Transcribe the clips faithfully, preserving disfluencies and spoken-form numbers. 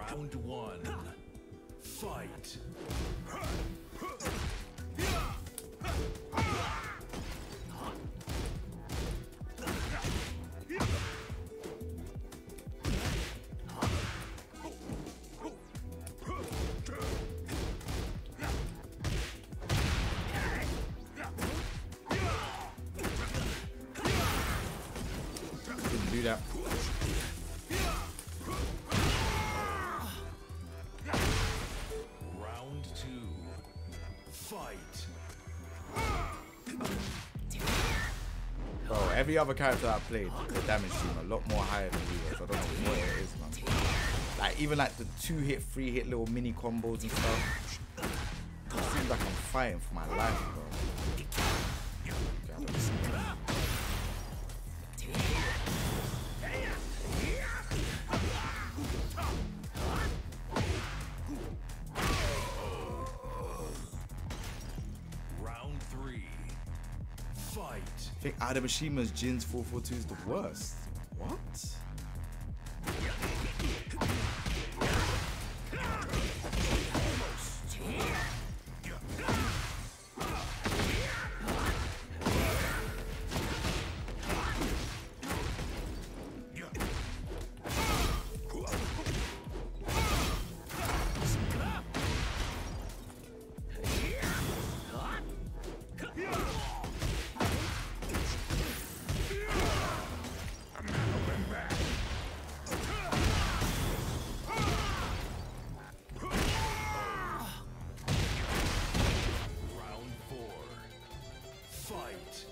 Round one. Fight. Didn't do that. Round two. Fight. Bro, every other character I played, the damage seemed a lot more higher than he was. I don't know what it is, man. Like, even like the two hit, three hit little mini combos and stuff. It seems like I'm fighting for my life, bro. Round three. Fight. I think Adamashima's Jin's four four two is the worst. What? Round four. Fight.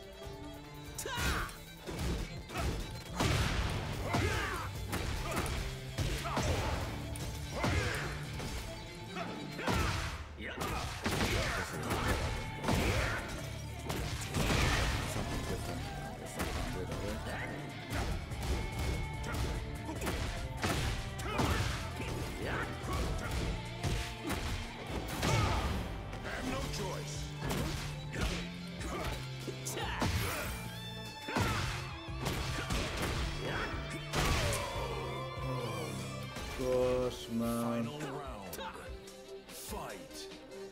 Something different. There's something good over I have no choice. Gosh, man. Final round. Fight.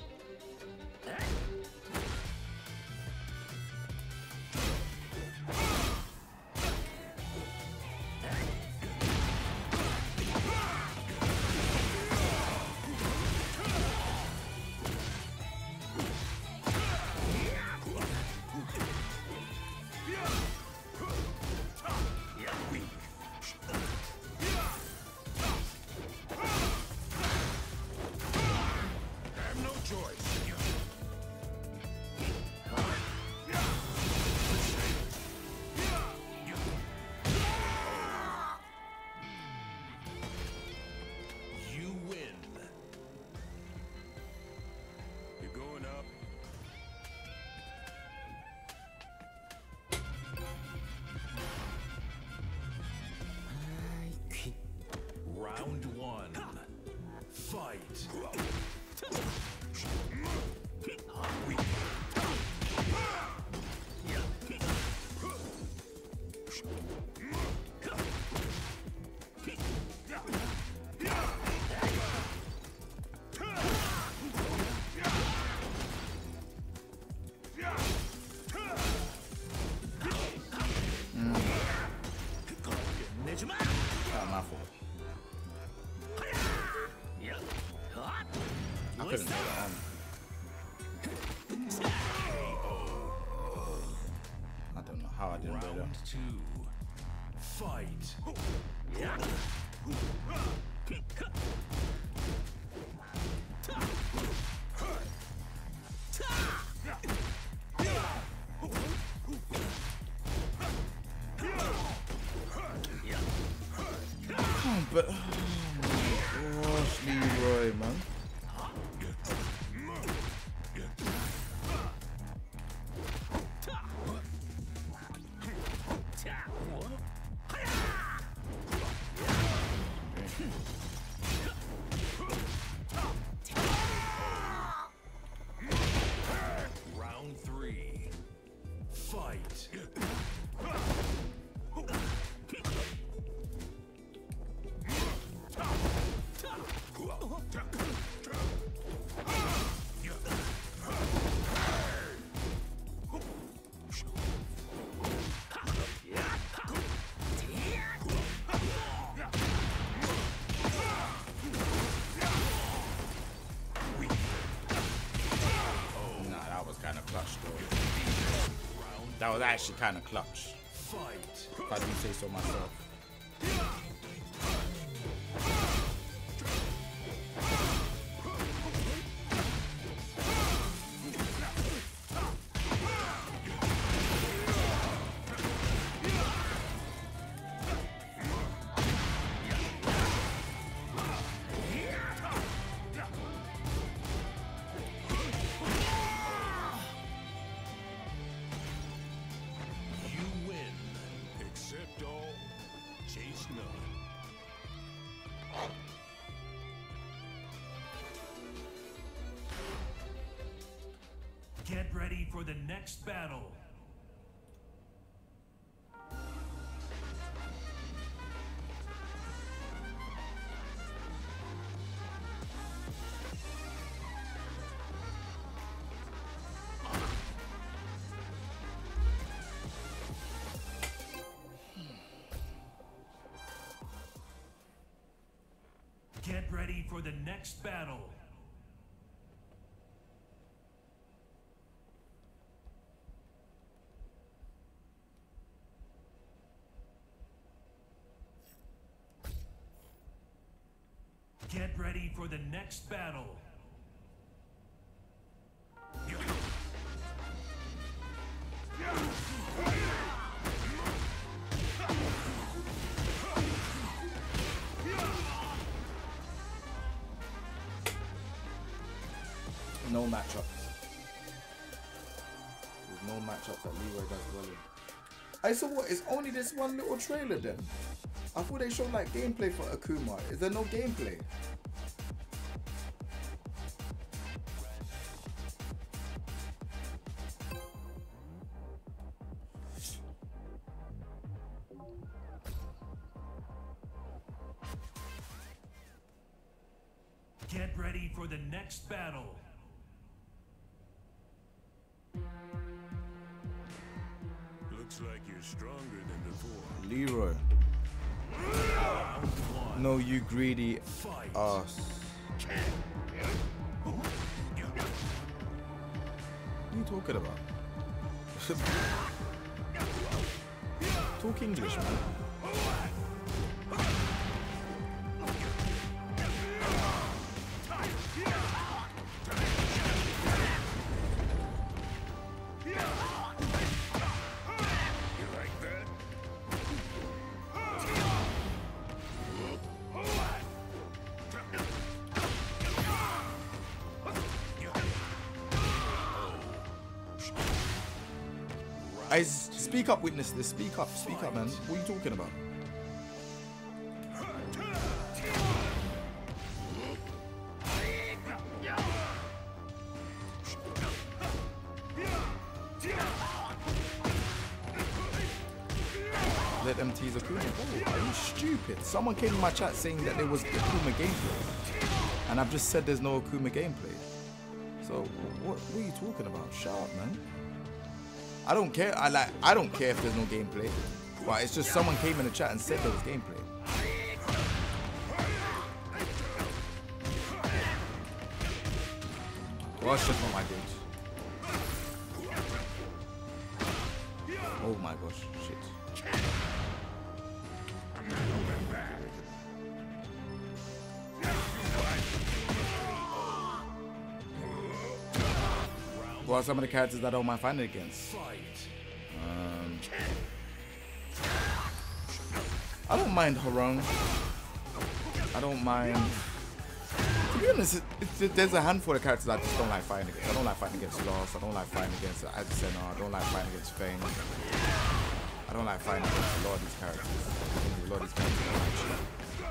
I have no choice. You win. You're going up. Round one. Fight. Not my fault. I couldn't do that on. I don't know how I didn't do Round that. two. Fight. Oh, but oh my gosh, Leroy, man. Round three. Fight. was actually kind of clutch, Fight. if I do say so myself. Get ready for the next battle. Get ready for the next battle. Get ready for the next battle. No matchups. There's no matchups that Leroy does well in. I saw what? It's only this one little trailer then. I thought they showed like gameplay for Akuma. Is there no gameplay? Get ready for the next battle. Looks like you're stronger than before. Leroy. No, you greedy ass. What are you talking about? Talk English, man. I speak up, witness this. Speak up, speak up, man. What are you talking about? Let them tease Akuma. Oh, are you stupid? Someone came in my chat saying that there was Akuma gameplay, and I've just said there's no Akuma gameplay. So what, what are you talking about? Shut up, man. I don't care. I like. I don't care if there's no gameplay. But it's just someone came in the chat and said there was gameplay. Well, that's just not my dude. Oh my gosh, shit. What are some of the characters that I don't mind fighting against? Um, I don't mind Harung. I don't mind. To be honest, it, it, there's a handful of characters I just don't like fighting against. I don't like fighting against Lost. I don't like fighting against Azucena. I don't like fighting against Fang. I don't like fighting against a lot of these characters. A lot of these characters are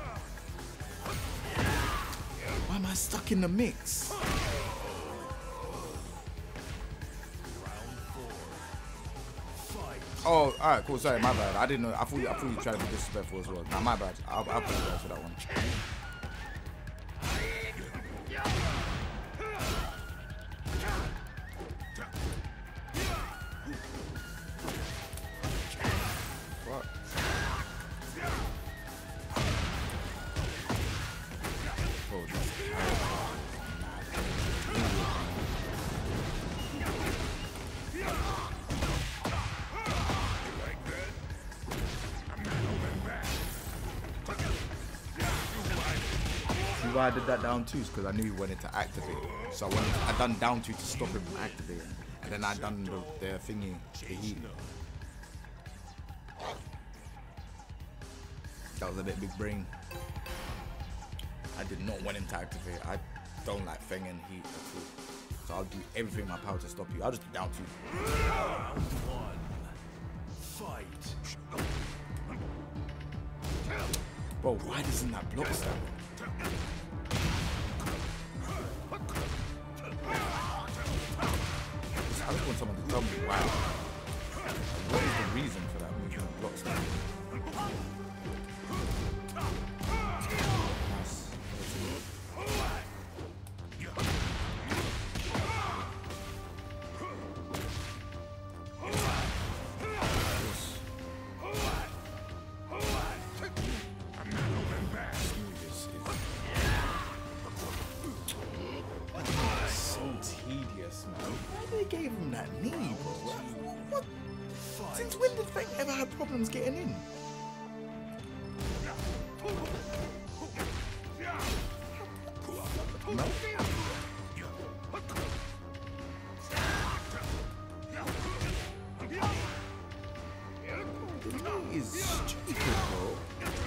actually. Why am I stuck in the mix? Oh, alright, cool. Sorry, my bad. I didn't know. I thought you, I thought you tried to be disrespectful as well. Nah, my bad. I'll, I'll apologize for that one. What? Oh, that's why I did that down two is because I knew he wanted to activate. So I wanted to, I done down two to stop him from activating. And then I done the, the thingy, the heat. That was a bit big brain. I did not want him to activate. I don't like Feng and heat at all. So I'll do everything in my power to stop you. I'll just do down two. Round one. Fight. Bro, why doesn't that block stand? I just want someone to tell me why. What is the reason for that movement block stand? Gave him that knee, bro. What? Since when did Feng ever have problems getting in? No? The knee is stupid, bro.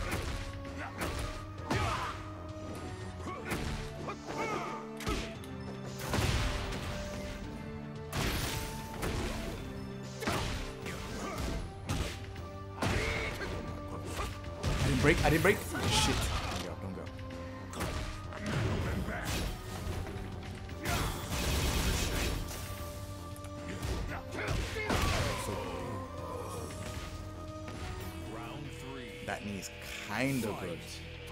Break, I didn't break. Shit. Don't go, don't go. Round three. That knee is kind of good.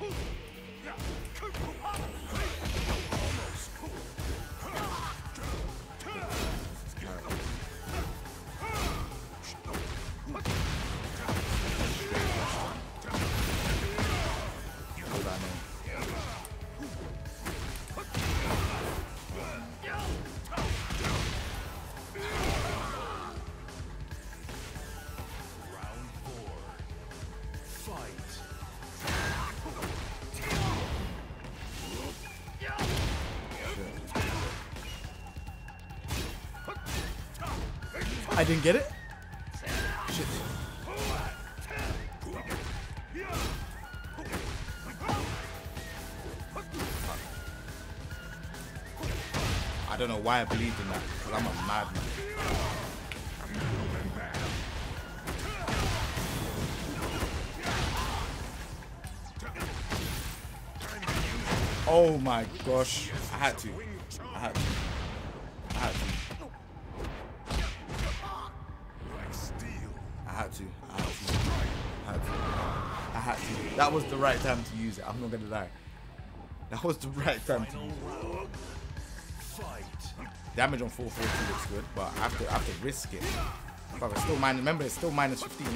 I didn't get it. Shit. I don't know why I believed in that, because I'm a madman. Oh my gosh. I had to. I had to. I had to. I had to. I had to. I had to. I had to. That was the right time to use it. I'm not gonna lie. That was the right time to use it. Damage on four forty looks good, but I have to, I have to risk it. But it's still minus. Remember, it's still minus fifteen.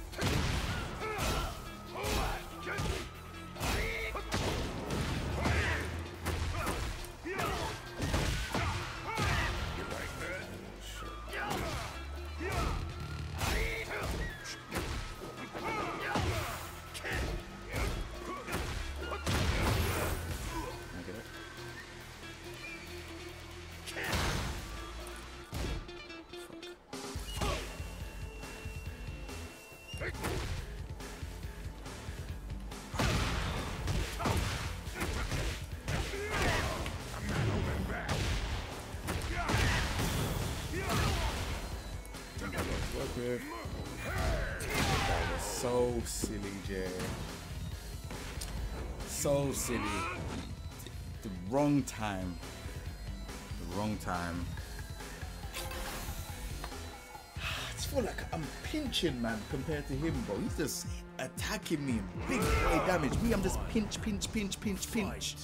That was so silly, Jay. So silly. The wrong time. The wrong time. I just feel like I'm pinching, man, compared to him, bro. He's just attacking me, big boy damage. Me, I'm just pinch, pinch, pinch, pinch, pinch.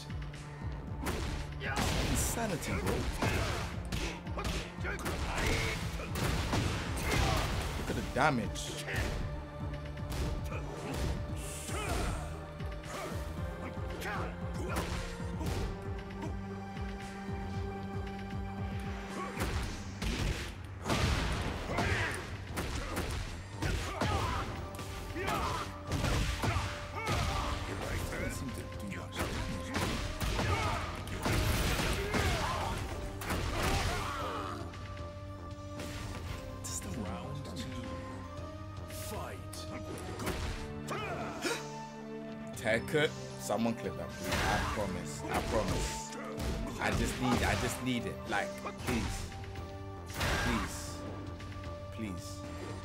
Insanity, bro. Look at the damage. Haircut. Someone clip that, please. I promise. I promise. I just need. I just need it. Like, please, please, please.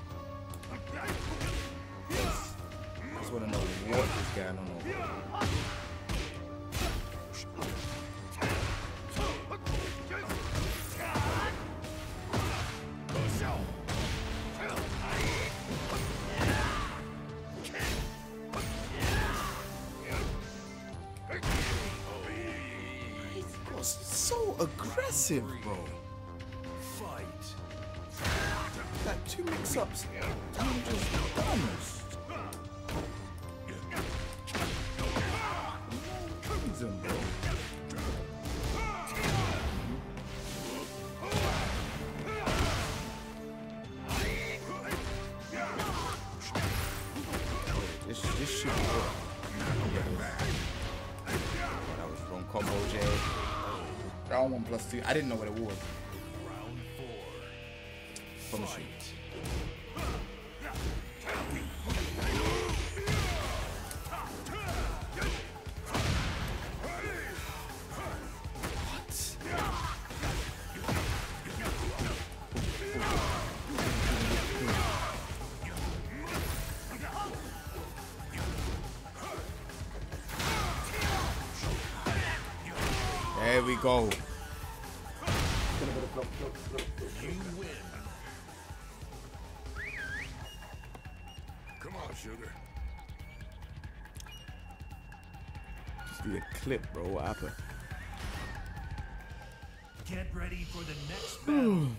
Yes. I just want to know what is going on over here. So aggressive, bro. Fight. Like two mix-ups. I'm just dumbest. Reason, bro. This this shit. That was wrong combo, Jay. Round one plus two. I didn't know what it was. Round four. Promise you. There we go. You win. Come on, sugar. Just need a clip, bro. What happened? Get ready for the next battle.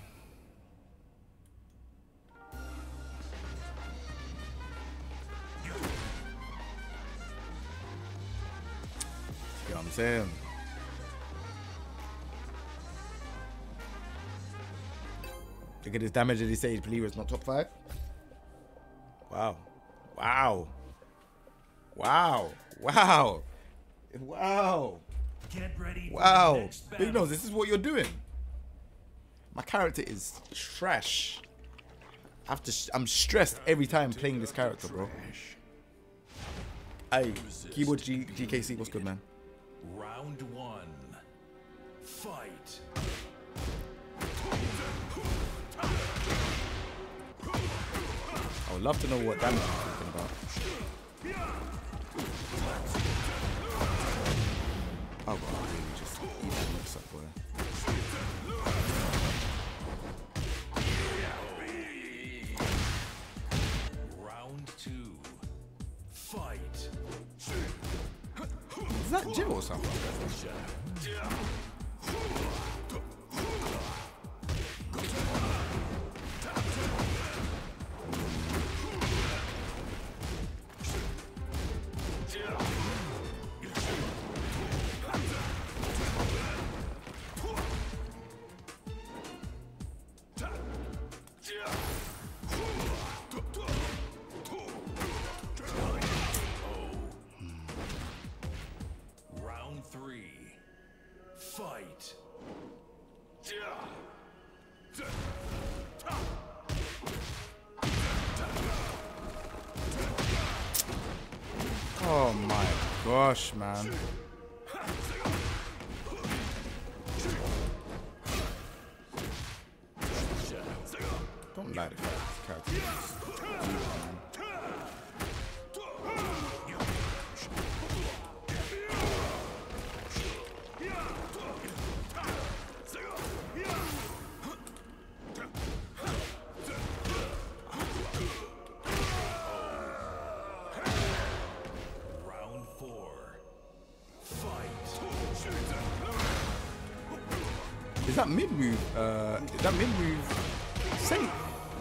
You know what I'm saying? Look at this damage that he said. Believer is not top five. Wow. Wow. Wow. Wow. Wow. Get ready. Wow. For the next battle. Big Nose, this is what you're doing. My character is trash. I have to. I'm stressed every time playing this character, bro. Hey, keyboard G GKC, what's good, man? Round one. Fight. I would love to know what damage you're talking about. Oh god, I really just eat that mix up, boy. Round two. Fight. Is that Jill or something? Round three. Fight. Oh my gosh, man. Don't lie to this character. Round four. Fight. Is that mid move? Uh, is that mid move safe?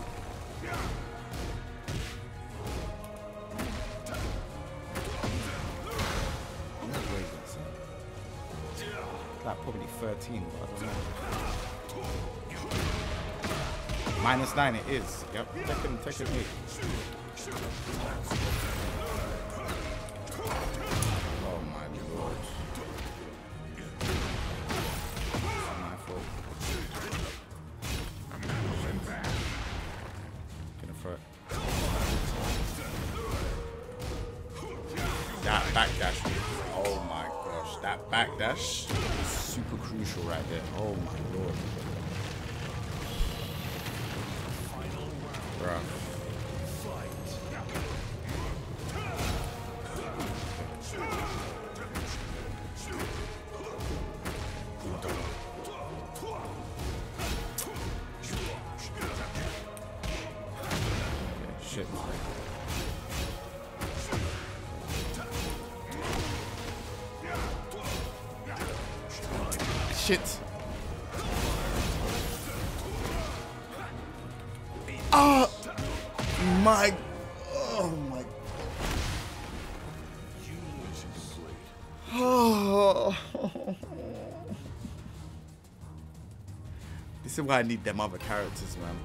Like probably thirteen, but I don't know. Minus nine, it is. Yep, Tekken, Tekken eight. Oh my lord. My fault. Gonna throw it. That backdash. Oh my gosh. That backdash is super crucial right there. Oh my lord. Bruh. Shit. Shit. Oh my. Oh my. Oh. This is why I need them other characters, man.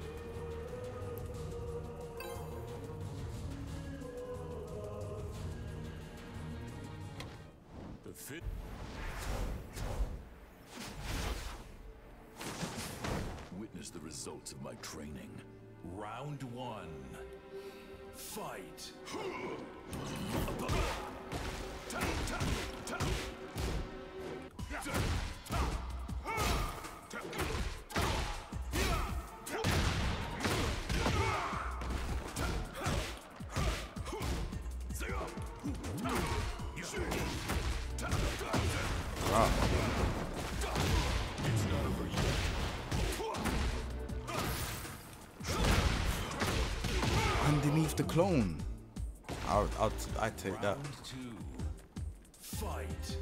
The fit. Witness the results of my training. Round one. Fight. Wow. Underneath the clone. I'll, I'll, I take that. Round two. Fight.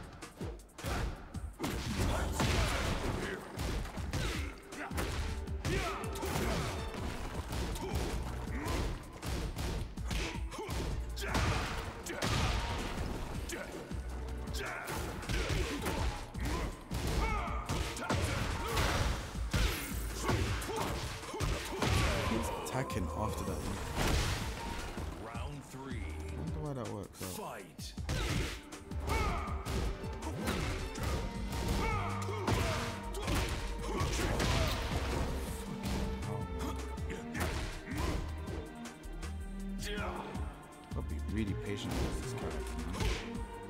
Attacking after that. Round three. I wonder why that works out. Fight. I'll be really patient with this character, man.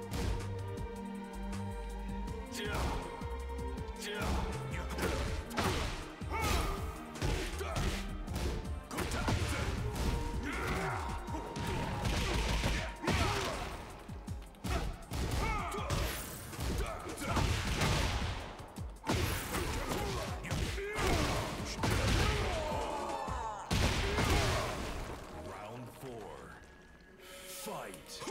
Round four. Fight.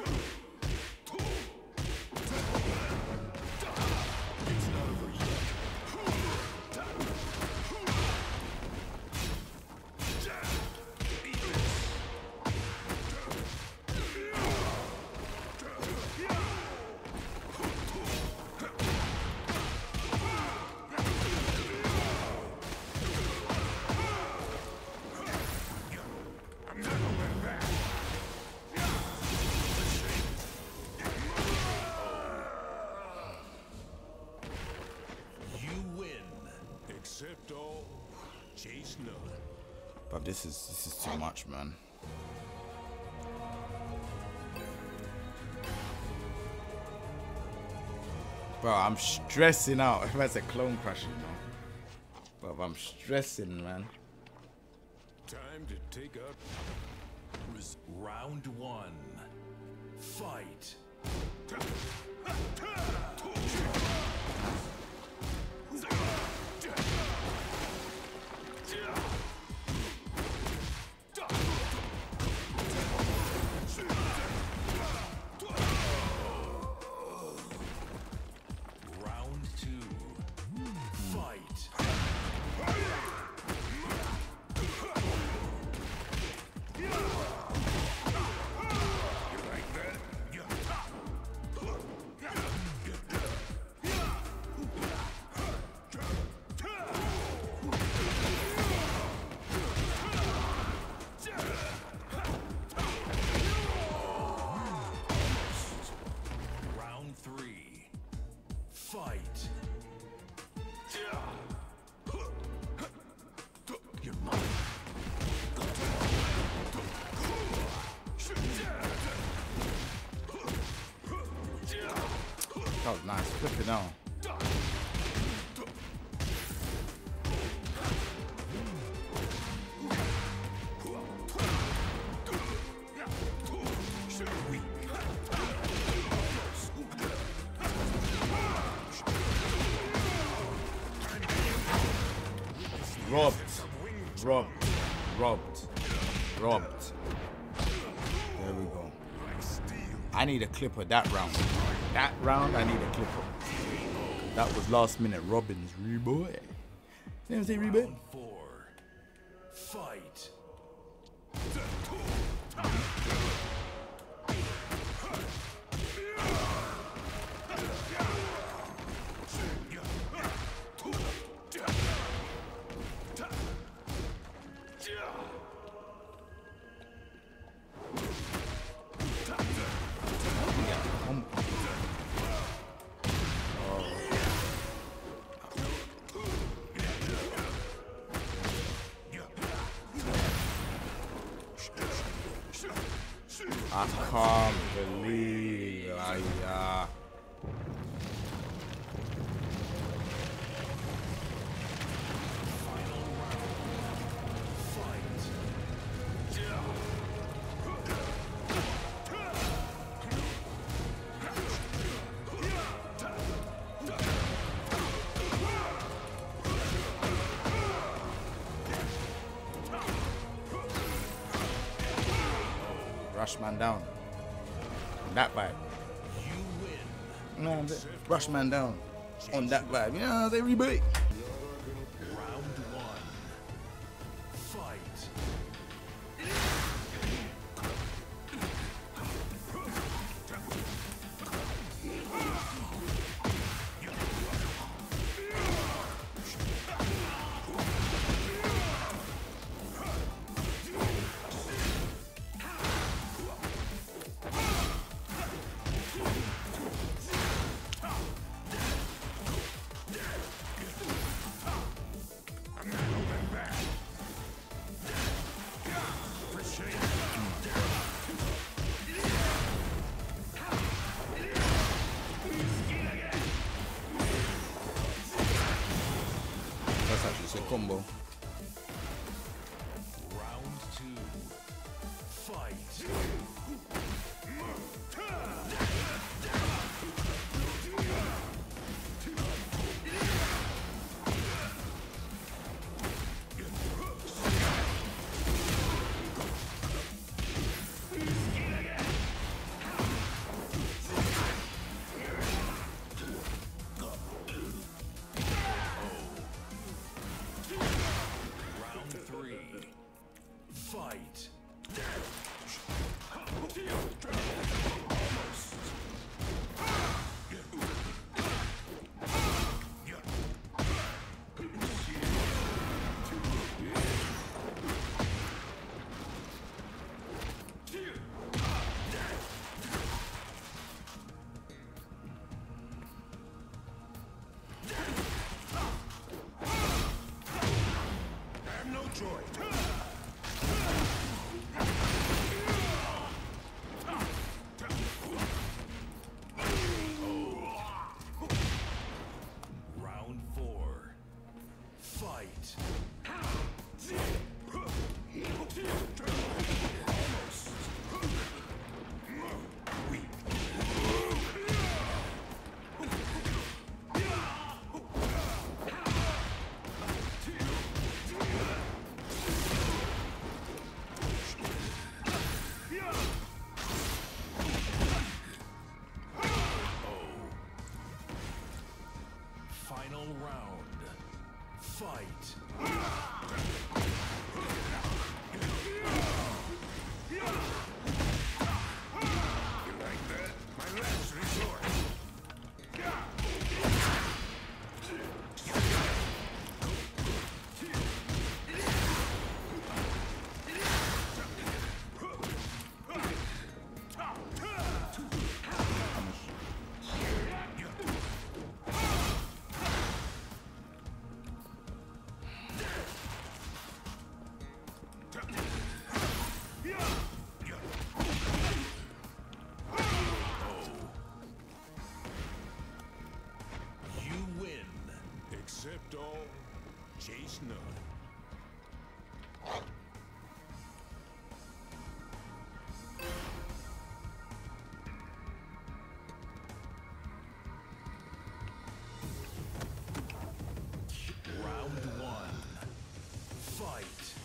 Accept all, chase none. But this is this is too much, man. Bro, I'm stressing out. If that's a clone crush, you know. But I'm stressing, man. Time to take out. Was round one. Fight. Round two. Fight. Round three. Fight. You're mine. That was nice. Flip it down. Robbed. Robbed. Robbed. Robbed. There we go. I need a clip of that round. That round, I need a clip of. That was last minute Robin's Reboy. Name say Reboy? Four. Fight. I can't believe I, uh, rush man down. That vibe. You know what I'm saying? Rush man down. On that vibe. You know what I'm saying? Reboot. Round one. Fight. That's actually a sick combo. Round two. Fight. Round three. Fight. Round four. Fight. Final round. Fight. My last resort. chase none. Round one. Fight.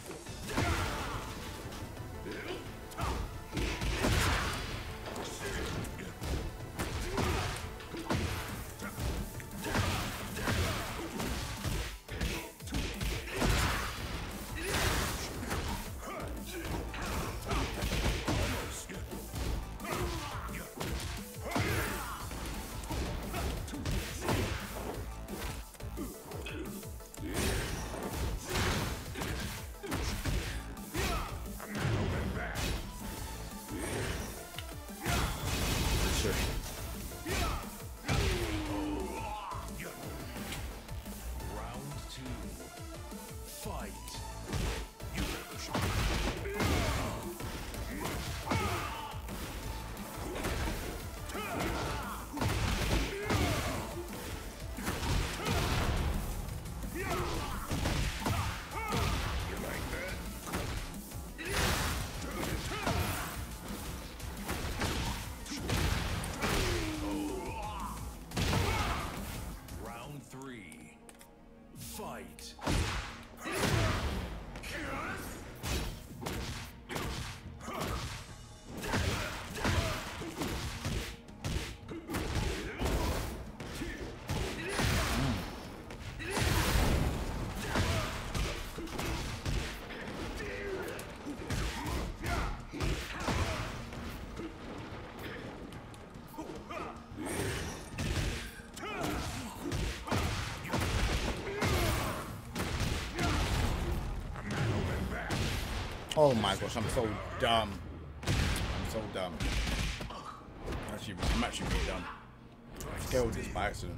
Oh my gosh, I'm so dumb. I'm so dumb. Actually, I'm actually really dumb. I failed this by accident.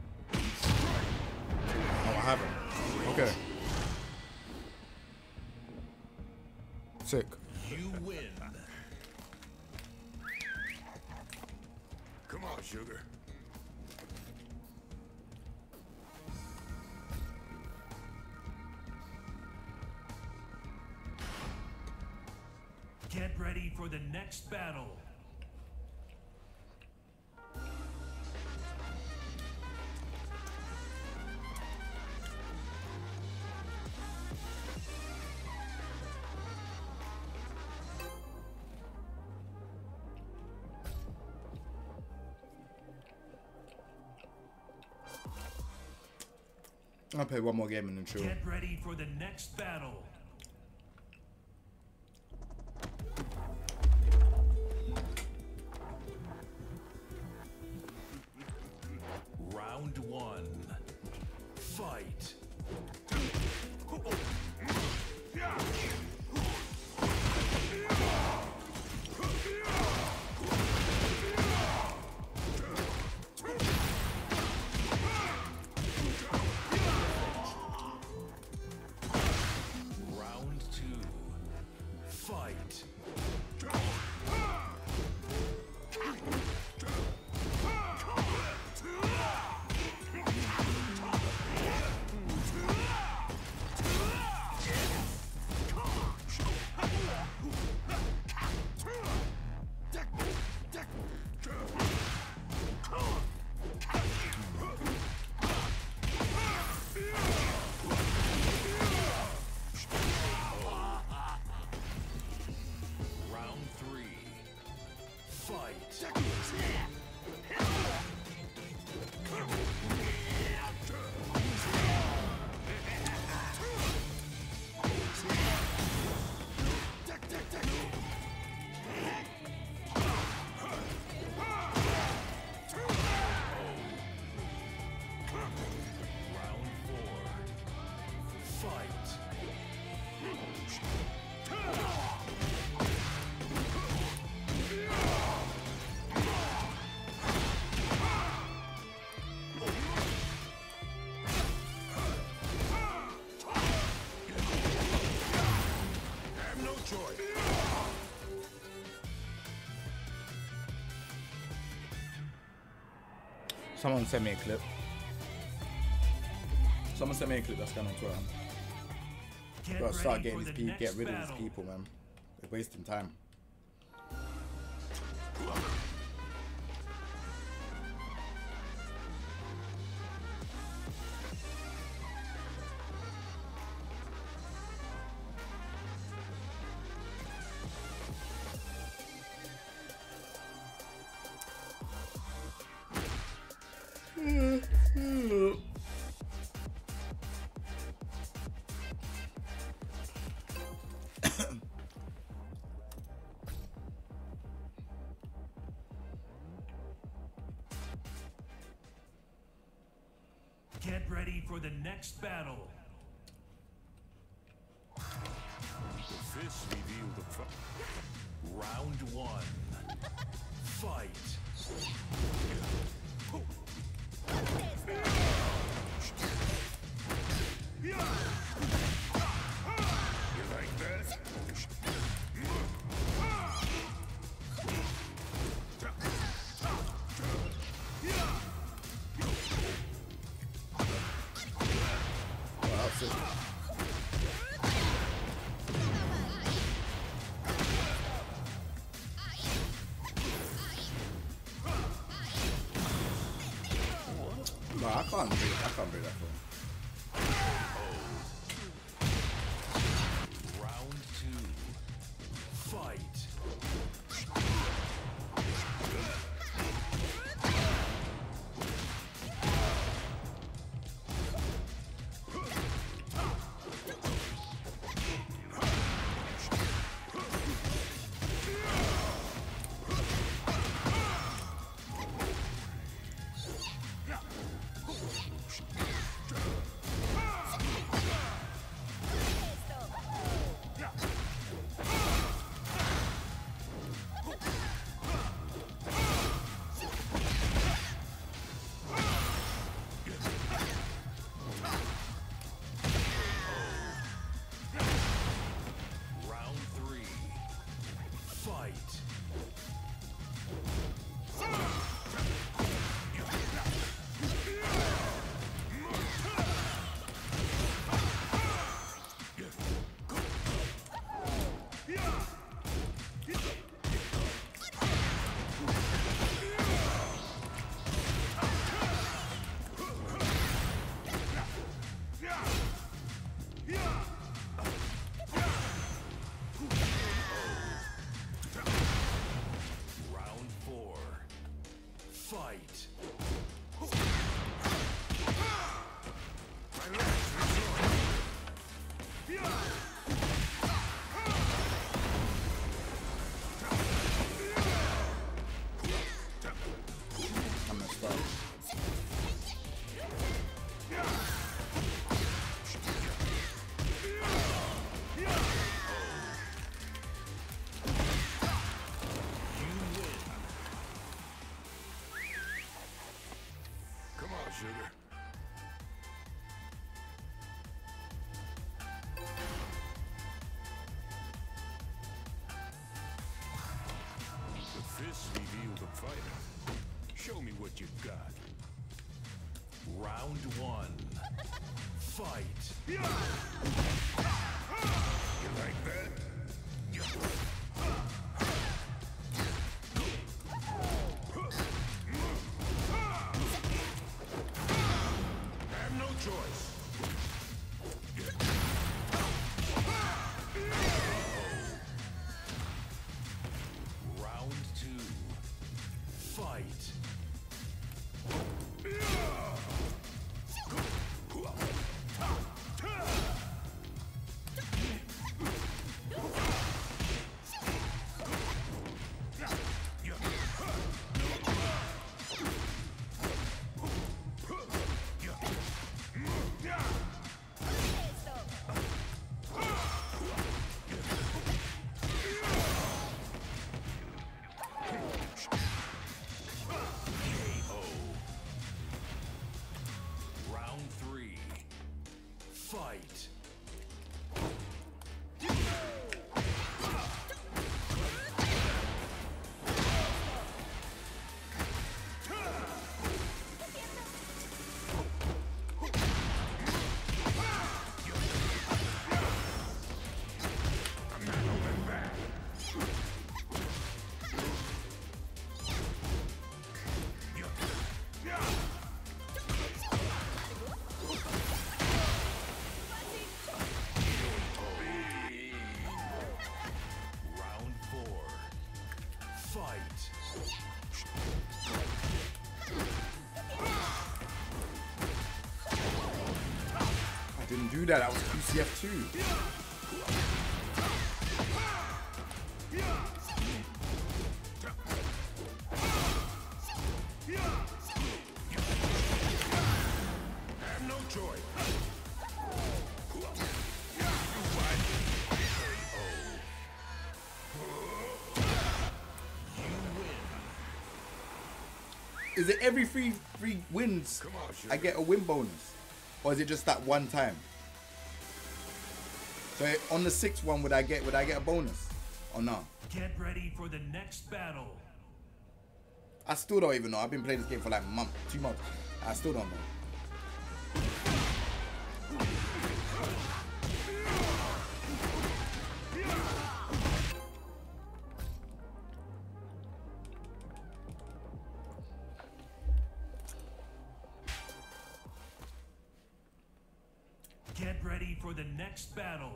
Oh, I haven't. Okay. Sick. You win. Come on, sugar. Get ready for the next battle. I'll play one more game and then chill. Get ready for the next battle. Round one. Fight. Round two. Fight. Round three. Fight. Round four. Fight. Have no choice. Someone sent me a clip. Someone sent me a clip that's going on Twitter. Get Gotta start ready getting for these the people, next get rid of battle. these people, man. They're wasting time. Get ready for the next battle. The fists reveal the fi- Round one. Fight. You like that? Oh, that's it. No, I can't break. I can't break that phone. Round two. Fight. Round three. Fight. Round four. Fight. I'm gonna start. Come on, sugar. The fists reveal the fighter. Show me what you got. Round one. Fight. You like that? I have no choice. Round two. Fight. didn't do that. That was Q C F two. Have no choice. Is it every three three wins I get a win bonus? Or is it just that one time? So on the sixth one, would I get would I get a bonus? Or no? Get ready for the next battle. I still don't even know. I've been playing this game for like a month, two months. I still don't know. Get ready for the next battle.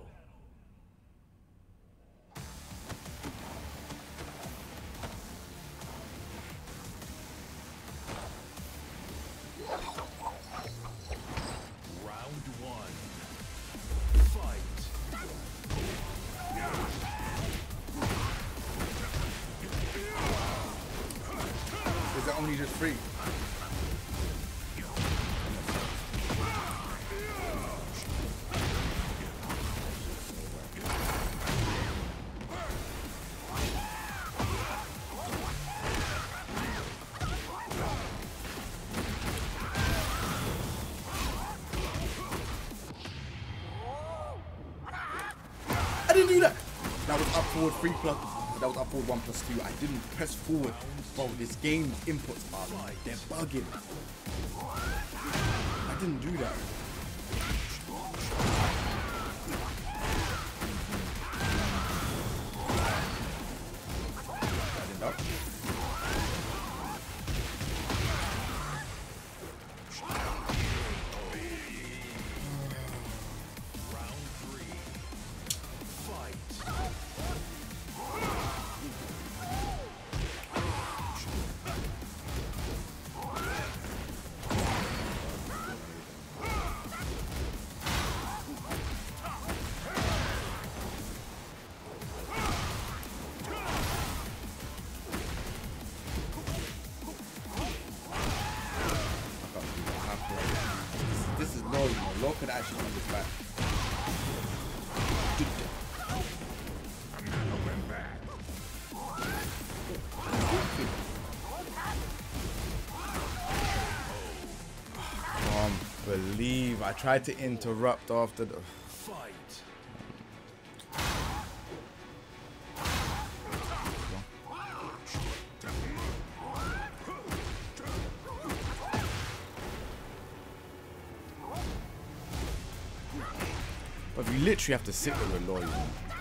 Round one. Fight. Is it only just three? I didn't do that. That was up forward three plus. That was up forward one plus two. I didn't press forward. Bro, this game's inputs are they're bugging. I didn't do that. I didn't know. Round three. Fight. This is low, you know. Low could actually run this back. I'm not going back. Can't believe I tried to interrupt after the. Fight. But you literally have to sit there with Lloyd.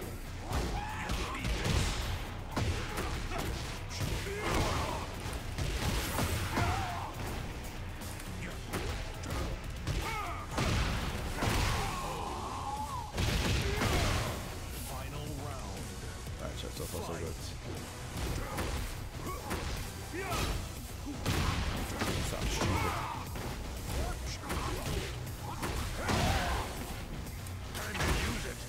Final round. That checks off also good. Sounds stupid. Time to use it.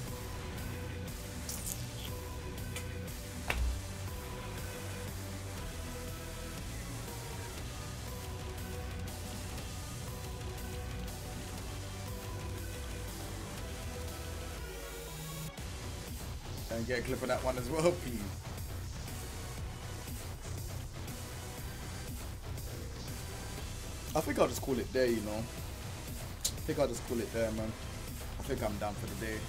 And get a clip of that one as well, please. I think I'll just call it there, you know. I think I'll just call it there, man. I think I'm done for the day.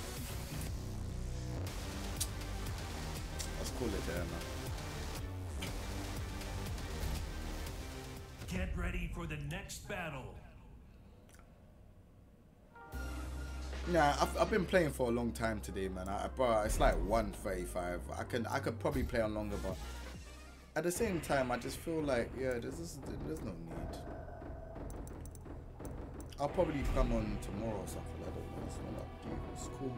Let's call it there, man. Get ready for the next battle. Nah, I've, I've been playing for a long time today, man. I, bro, it's like one thirty-five. I can I could probably play on longer, but at the same time, I just feel like, yeah, there's just, there's no need. I'll probably come on tomorrow or something. I don't know. It's not up to you. It's cool.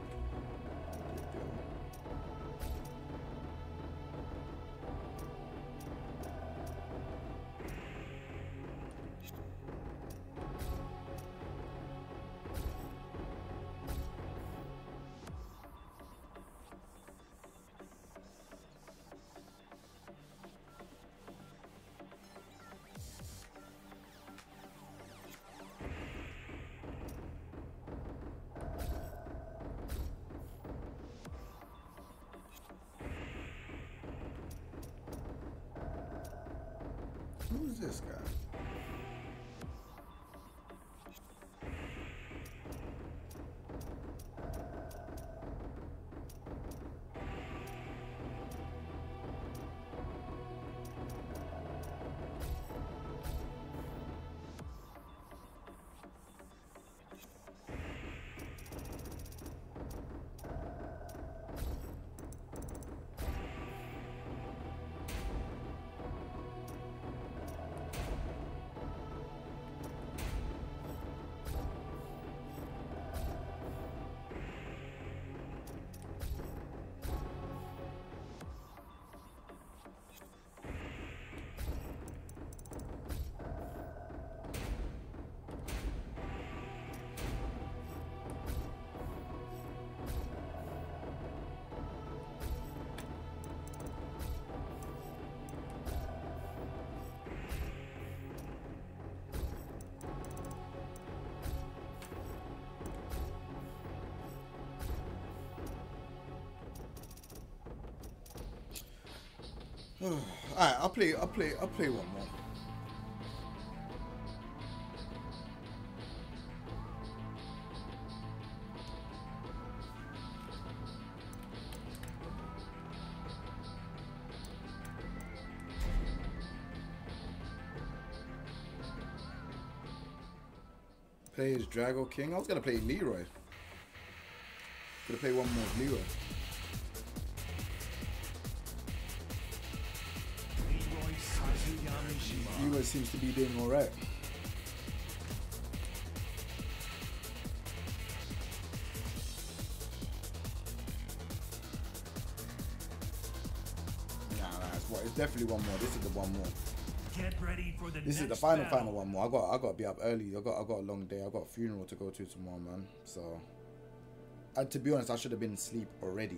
Who's this guy? Alright, I'll play, I'll play, I'll play one more. Play as Drago King. I was gonna play Leroy. Gonna play one more with Leroy. Leroy seems to be doing alright. Nah, nah, it's, what, it's definitely one more. This is the one more. Get ready for the This next is the final, battle. final one more. I got, I got to be up early. I got, I got a long day. I got a funeral to go to tomorrow, man. So, and to be honest, I should have been asleep already.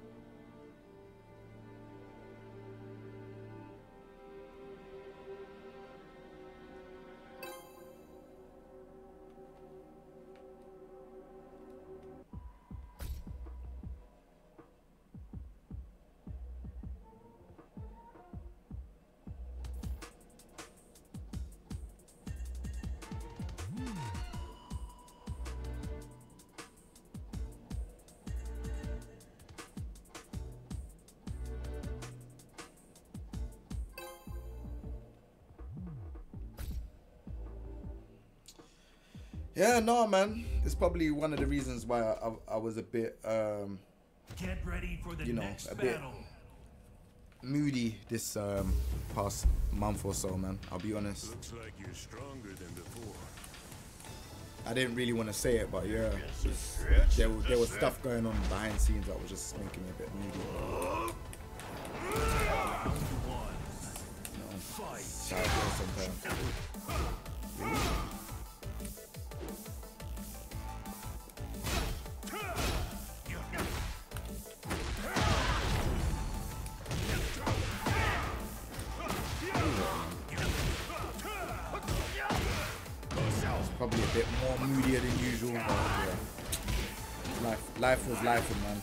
Yeah, no, man. It's probably one of the reasons why I, I, I was a bit, um, Get ready for the you know, next a bit battle. moody this um, past month or so, man. I'll be honest. Looks like you're stronger than before. I didn't really want to say it, but yeah, there, was- there was stuff going on behind the scenes that was just making me a bit moody. Round one. You know, Fight. it's how it goes sometimes. Probably a bit more moodier than usual, but yeah. Life, life was life, man.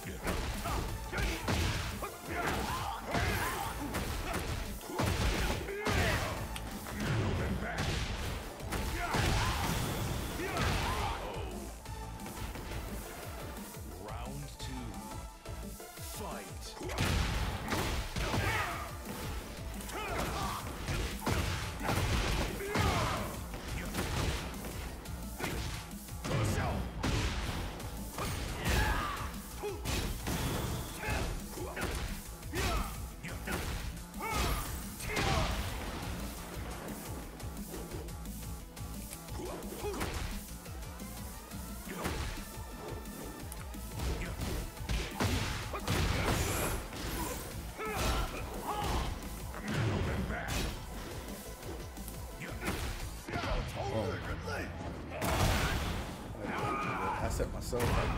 Round two. Fight. I set myself up.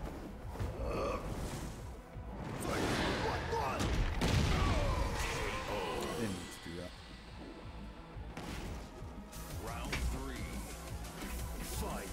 Didn't need to do that. Round three. Fight.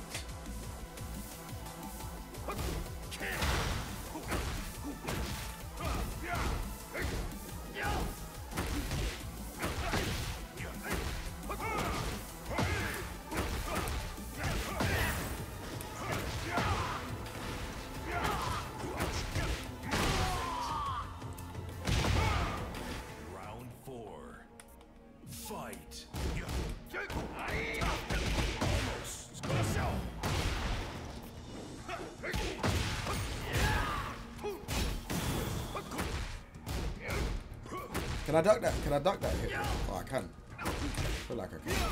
Can I duck that? Can I duck that hit? Oh, I can. I feel like I can.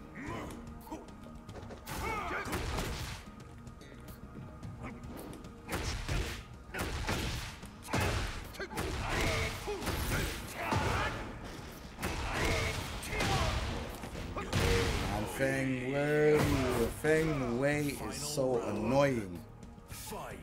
Man, Feng Wei, Feng Wei is so annoying. Fight.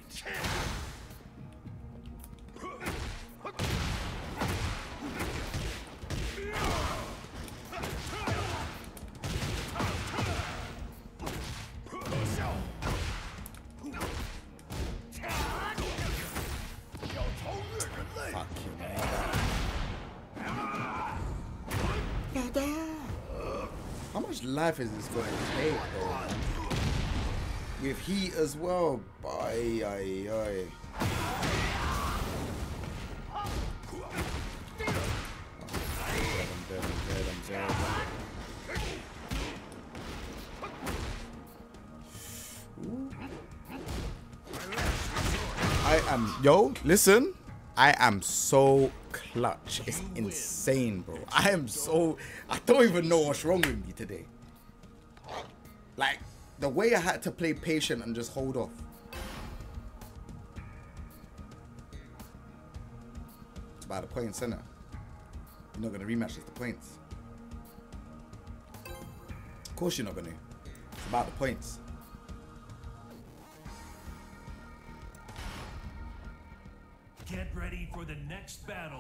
How much life is this going to take, though? With heat as well. Bye, aye, aye. Oh, I'm dead, I'm dead, I'm dead, I'm dead. I am, yo, listen. I am so clutch. It's insane, bro. I am so... I don't even know what's wrong with me today. Like, the way I had to play patient and just hold off. It's about the points, innit? You're not going to rematch just the points. Of course you're not going to. It's about the points. Get ready for the next battle.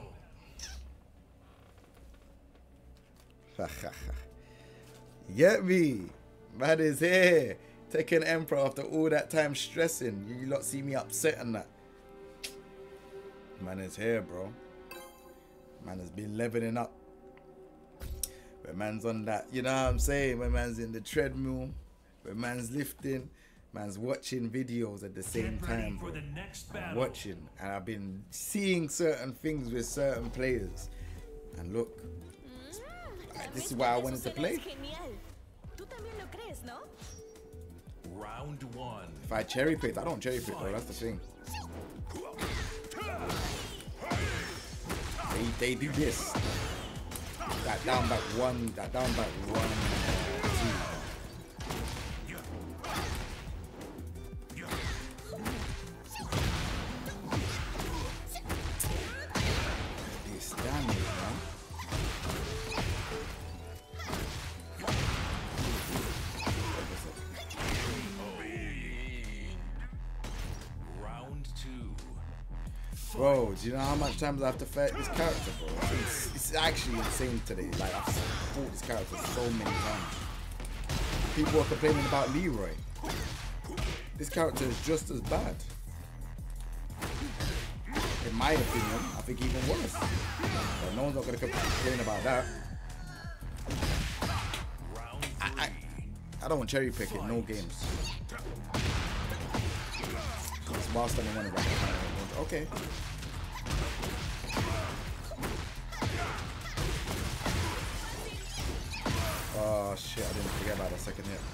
Get me? Man is here. Taking Emperor after all that time stressing. You lot see me upset and that. Man is here, bro. Man has been leveling up. When man's on that, you know what I'm saying? When man's in the treadmill, when man's lifting, man's watching videos at the same time, bro. I'm watching, and I've been seeing certain things with certain players. And look, like, this is why I wanted to play. Round one. If I cherry pick, I don't cherry pick, bro. That's the thing. They, they do this. That down back one, that down back one, two. This damage, man. Round two. Bro, do you know how much times I have to fight this character, bro? It's, it's actually insane today. Like, I've fought this character so many times. People are complaining about Leroy. This character is just as bad. In my opinion, I think even worse. But no one's not going to complain about that. I, I, I don't cherry pick in no games. It's whilst anyone about it. Okay. Oh shit, I didn't forget about that second hit.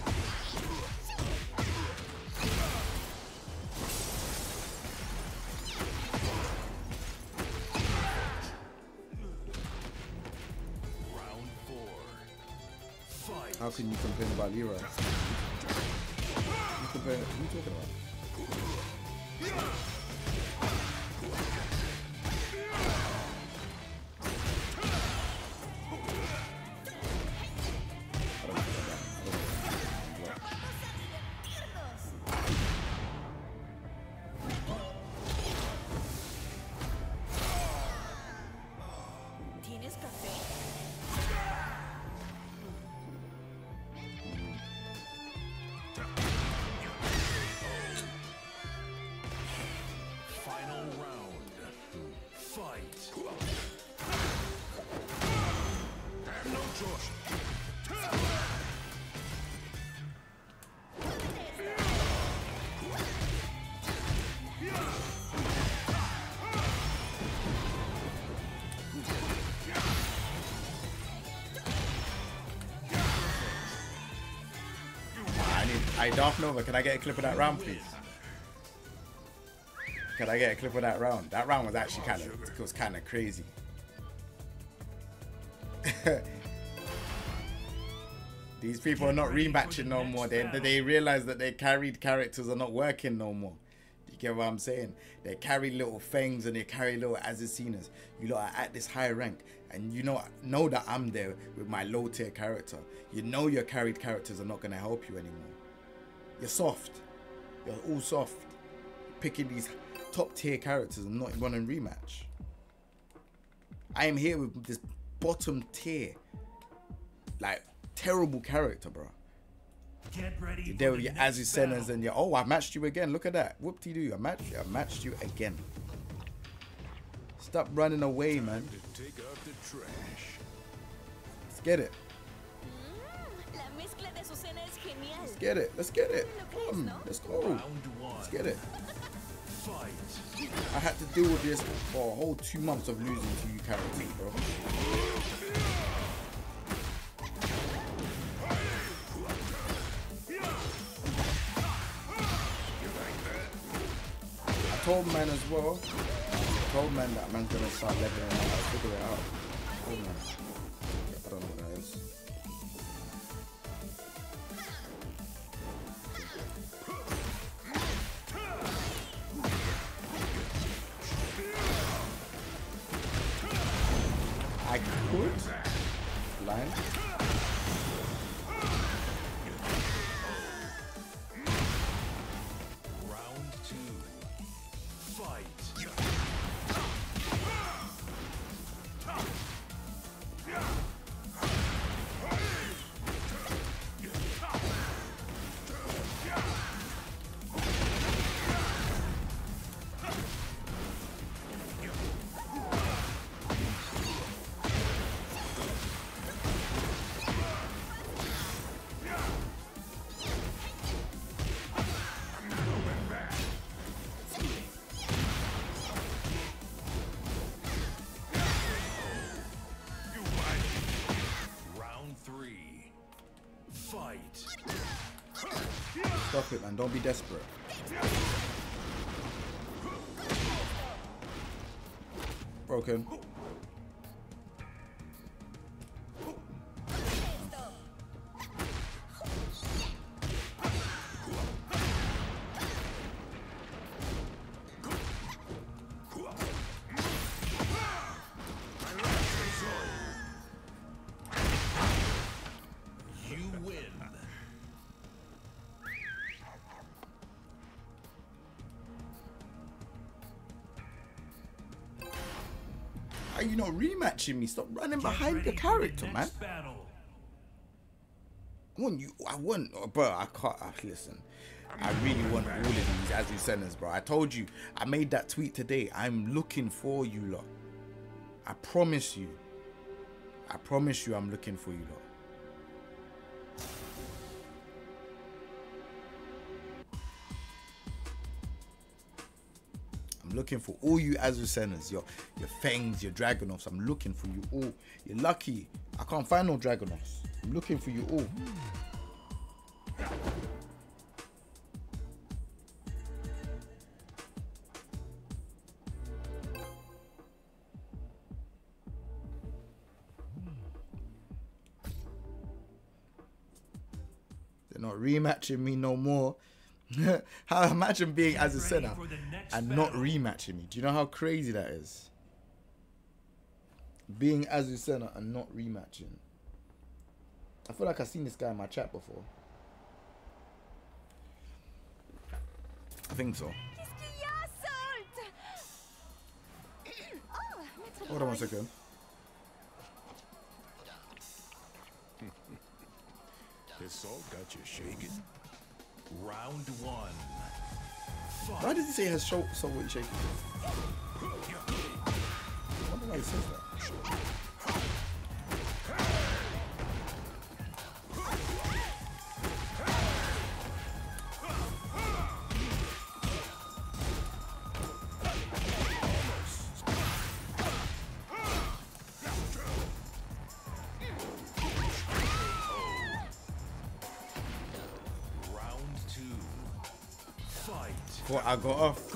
Round four. Fight. How can you complain about Leroy? You compare, what are you talking about? Hey, Darth Nova, can I get a clip of that round, please? Can I get a clip of that round? That round was actually kind of, it was kind of crazy. These people are not rematching no more. They they realize that their carried characters are not working no more. You get what I'm saying? They carry little Fangs and they carry little Assassinas. You lot are at this high rank, and you know know that I'm there with my low tier character. You know your carried characters are not gonna help you anymore. You're soft. You're all soft. Picking these top tier characters and not running rematch. I am here with this bottom tier, like terrible character, bro. Get ready. You're there with your Azucenas and your oh, I matched you again. Look at that. Whoop-de-doo. I matched you. I matched you again. Stop running away, man. To take out the trash. Let's get it. La mezcla de Azucena es genial. Let's get it. Let's get it. Come, let's go. Let's get it. I had to deal with this for a whole two months of losing to you characters, bro. I told man as well. I told man that man's gonna start leveling up. I'll figure it out. I told man. I don't know what that is. I could line. Round two. Fight. Stop it, man. Don't be desperate. Broken. Are you not rematching me? Stop running behind the character, man. Battle. I want you. I want, oh, bro. I can't. Uh, listen, I really want all of these Azucenas, bro. I told you. I made that tweet today. I'm looking for you lot. I promise you. I promise you, I'm looking for you lot. I'm looking for all you Azucenas, your your Fangs, your Dragonoffs. I'm looking for you all. You're lucky. I can't find no Dragonoffs. I'm looking for you all. They're not rematching me no more. How imagine being Azucena and not rematching me. Do you know how crazy that is? Being Azucena and not rematching. I feel like I've seen this guy in my chat before. I think so. Hold on one second. This salt got you shaking. Round one. Fight. Why does he say it has so so what you shaking? I wonder why he says that. Round got, I got off.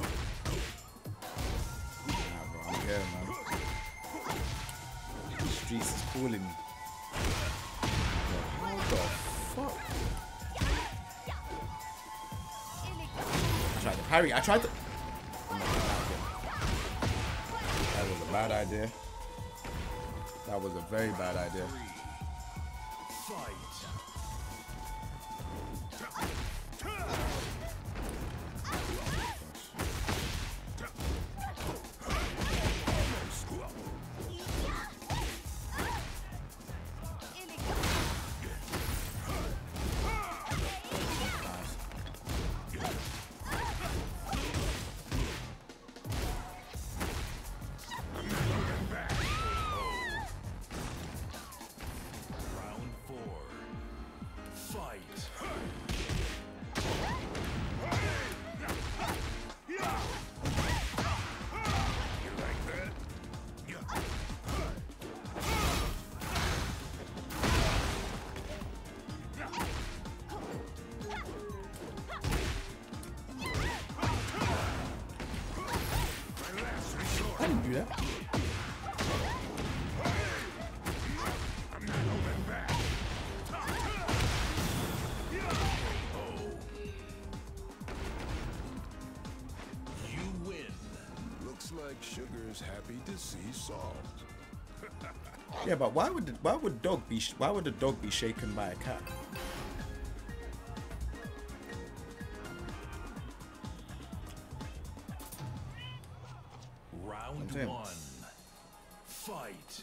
Nah, bro, I'm here, man. The streets is calling me. Bro, how the fuck? I tried to parry. I tried to. That was a bad idea. That was a very bad idea. I didn't do that. You win. Looks like Sugar's happy to see solved. Yeah, but why would the, why would dog be sh why would the dog be shaken by a cat? Round Damn. one. Fight.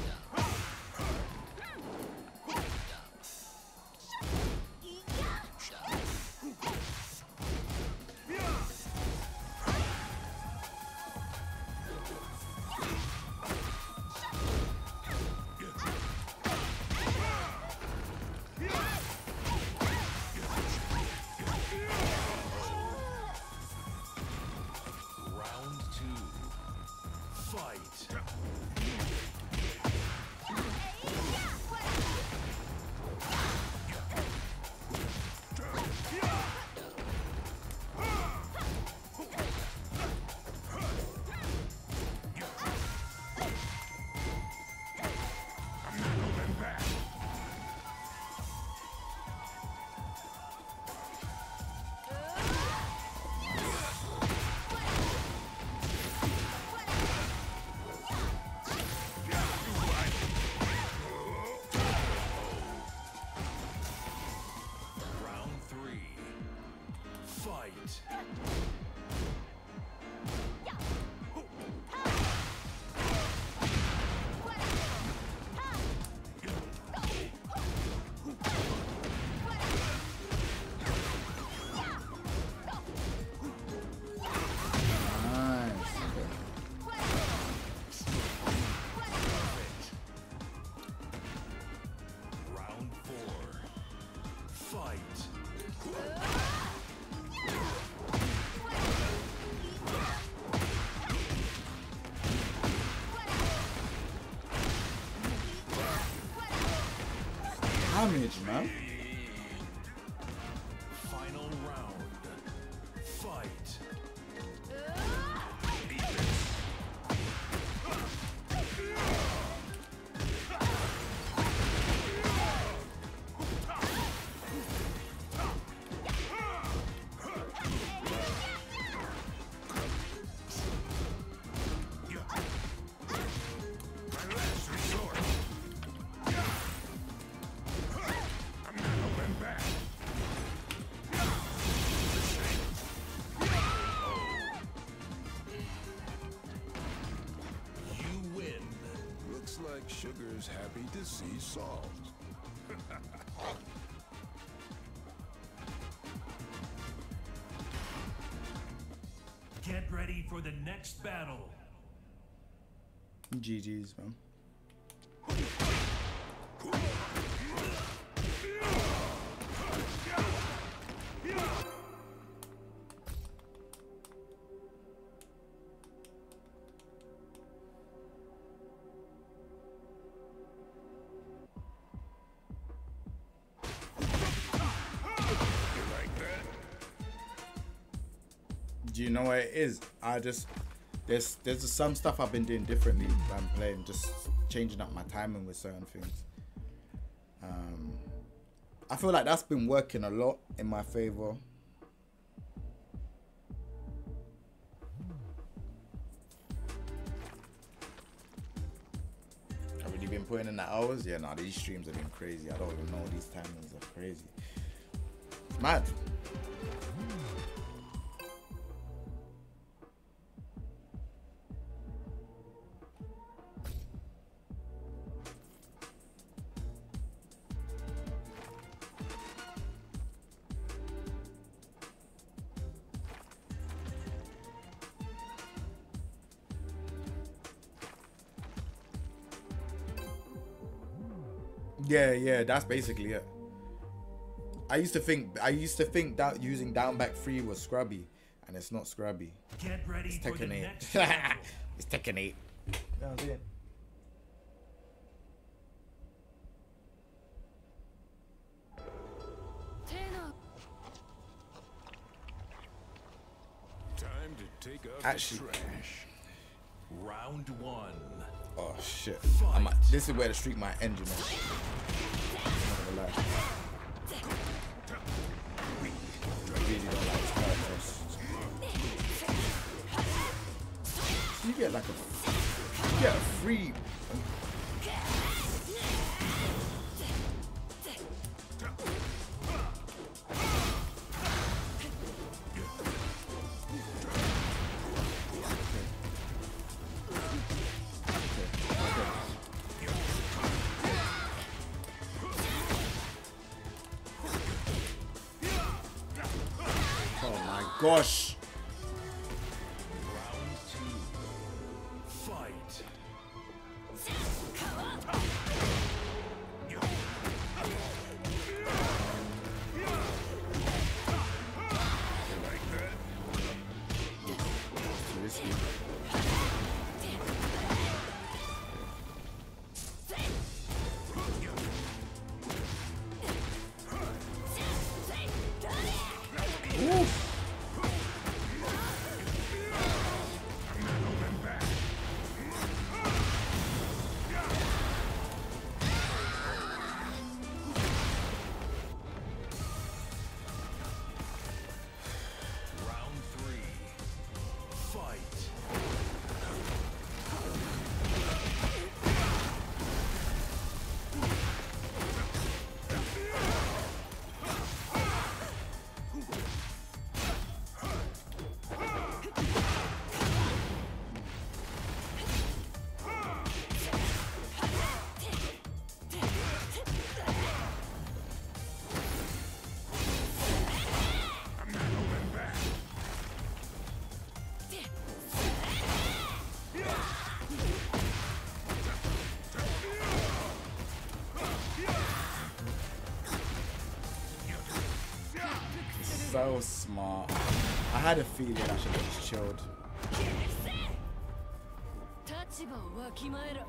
Round two. Fight. Round three. Fight. Nice. Round four. Fight. Damage, man. Final round. Fight. You win. Looks like Sugar's happy to see solved. Get ready for the next battle. G G's, man. Do you know what it is? I just there's there's just some stuff I've been doing differently. I'm playing, just changing up my timing with certain things. Um, I feel like that's been working a lot in my favor. I've really been putting in the hours. Yeah, nah, these streams have been crazy. I don't even know. These timings are crazy. It's mad. Yeah, yeah, that's basically it. I used to think I used to think that using down back three was scrubby, and it's not scrubby. Get ready It's for the Tekken eight. next battle. It's Tekken eight. That was it. Time to take out Actually, the trash. Round one. oh shit. I might, this is where the streak might end, you know. I'm not gonna lie. I really don't like this character. You get like a, you get a free. Gosh. Round two. Fight. Risky. Oof. Round three. Fight. So smart. I had a feeling I should have just chilled. 立場をわきまえろ。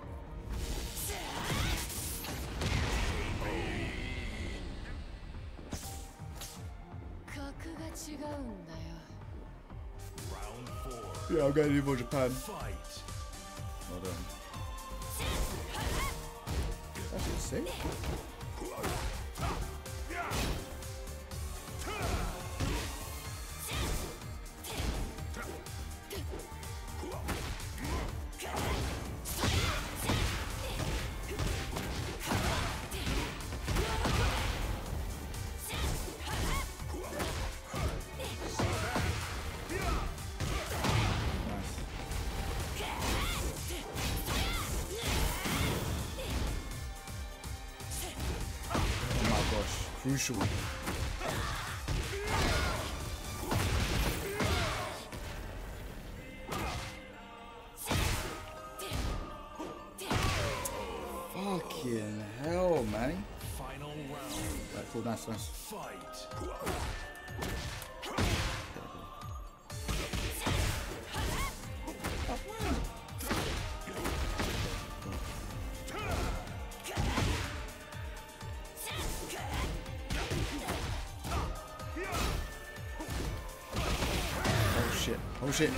格が違うんだよ。 Round four. Yeah, I'm going to do Japan. Fight. Well done. That's insane. Crucial. Fucking hell, man. Final round. Right, cool, nice, nice. Fight. shit. Oh shit.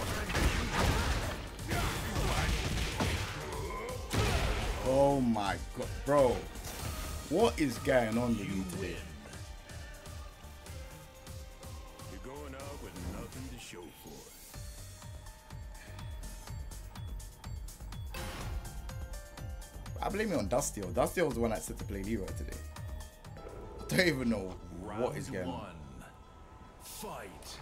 Oh my god, bro. What is going on with you today? You're going out with nothing to show for it. I blame it on Dustio. Dustio was the one that said to play Leroy today. I don't even know what is going on. Fight.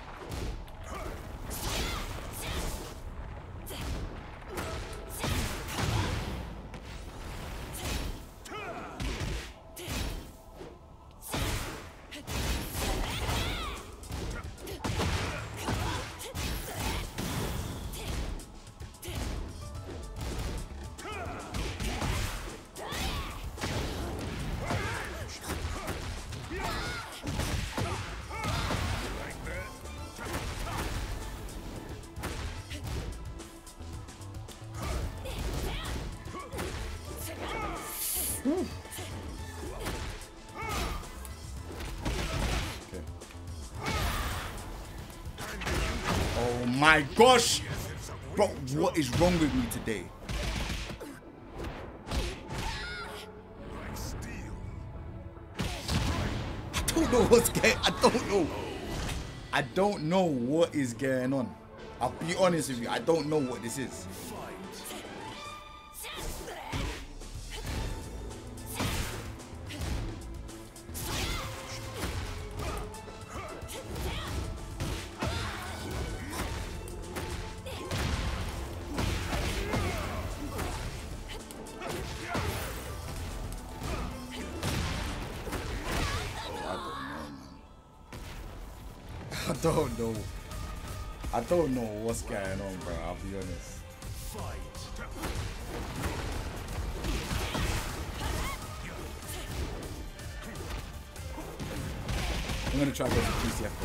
Oh my gosh! Bro, what is wrong with me today? I don't know what's going I don't know. I don't know what is going on. I'll be honest with you, I don't know what this is. I don't know. I don't know what's going on, bro. I'll be honest. I'm gonna try to go to G C F.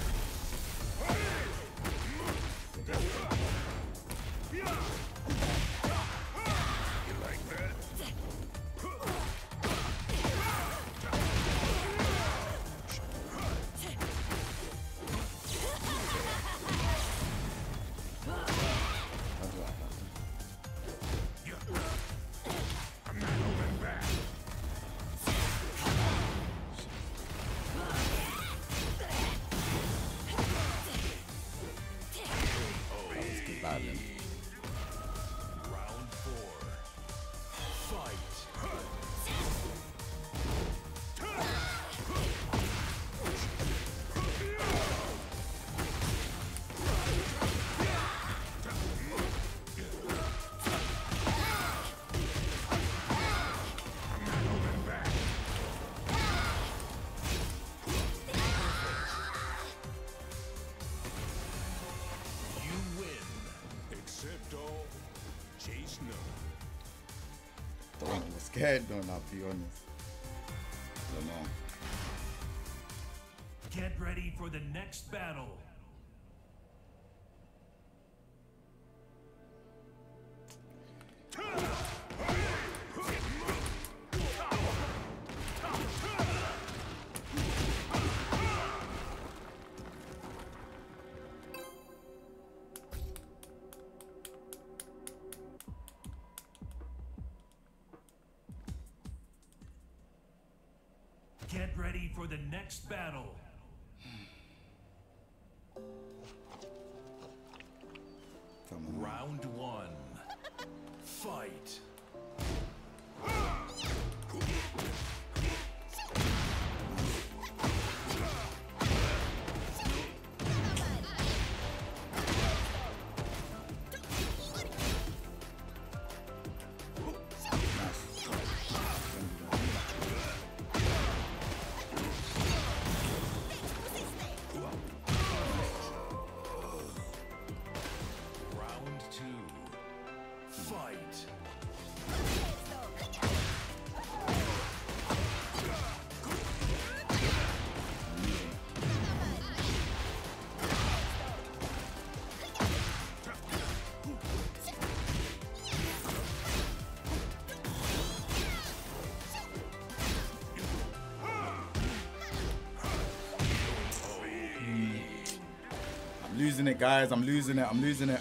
Round four. Fight. Don't know what's scared, don't I'll be honest. I don't know. Get ready for the next battle. Get ready for the next battle. Come on. Round one. Fight. Round two. Fight. losing it, guys. I'm losing it. I'm losing it.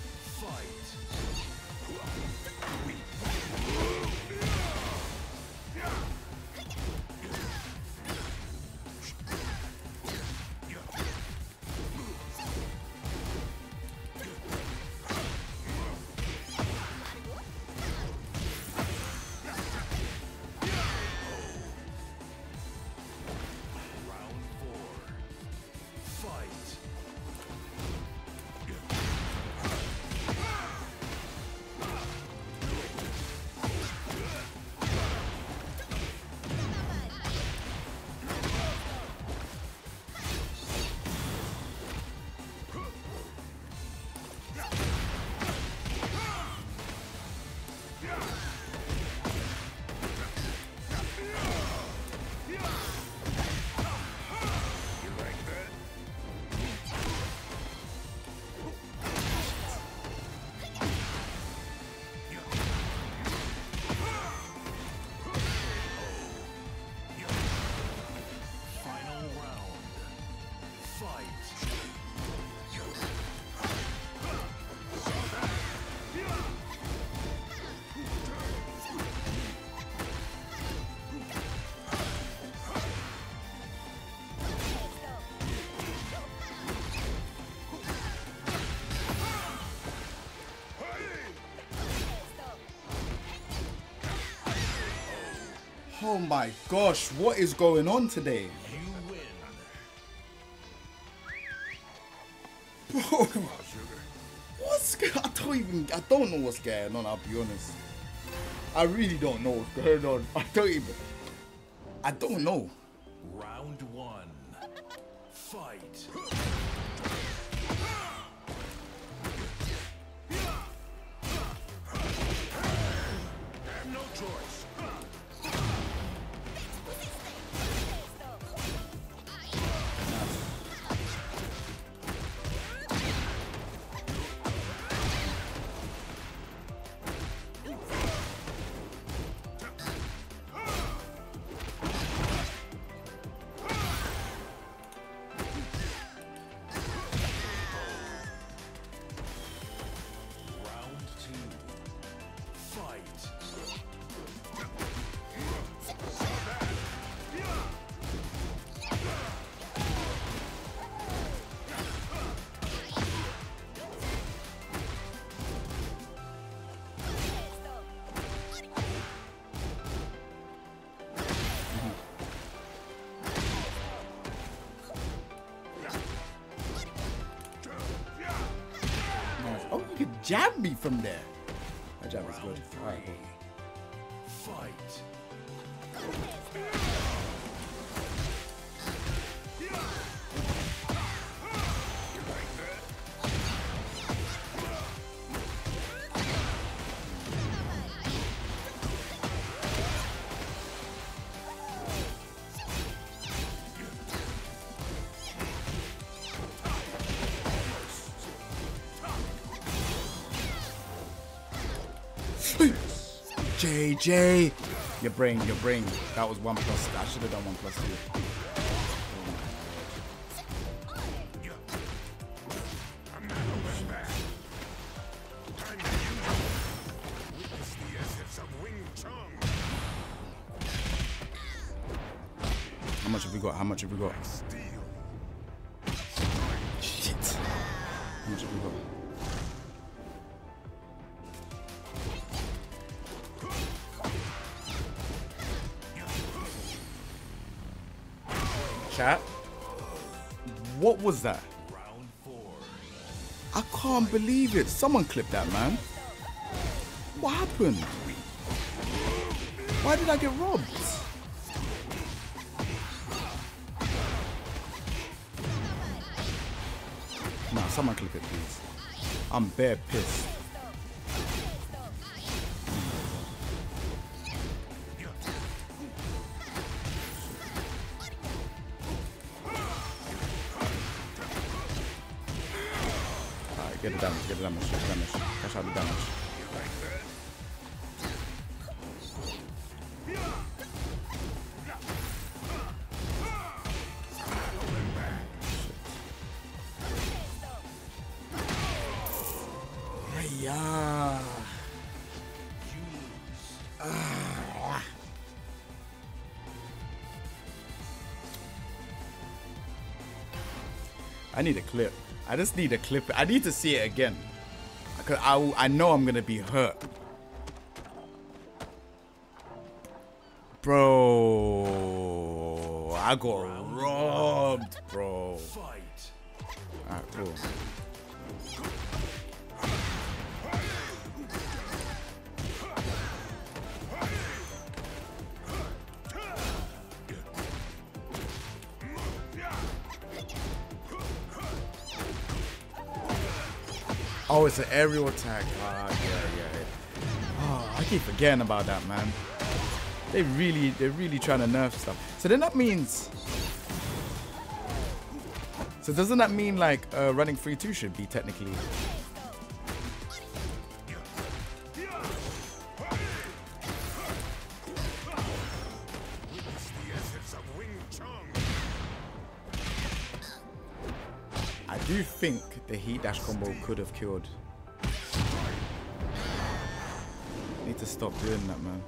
Oh my gosh, what is going on today? Bro, what's I don't even I don't know what's going on, I'll be honest. I really don't know what's going on. I don't even I don't know. Round one. Fight. No choice. Oh, you could jab me from there. That jab is good. Alright, cool. Fight. J J, your brain, your brain. That was one plus. I should have done one plus two. How much have we got? How much have we got? Shit. How much have we got? Chat. What was that? Round four. I can't believe it. Someone clipped that, man. What happened? Why did I get robbed? Nah, someone clip it, please. I'm bare pissed. Get the damage, get the damage, get the damage. Cash out the damage. I need a clip. I just need a clip. I need to see it again. Cause I, I know I'm gonna be hurt. Bro, I got robbed, bro. Alright, cool. Oh, it's an aerial attack. Ah, yeah, yeah. Oh, I keep forgetting about that, man. They really, they're really trying to nerf stuff. So then that means. So doesn't that mean like uh, running three two should be technically? I do think the heat dash combo could have killed. Need to stop doing that, man.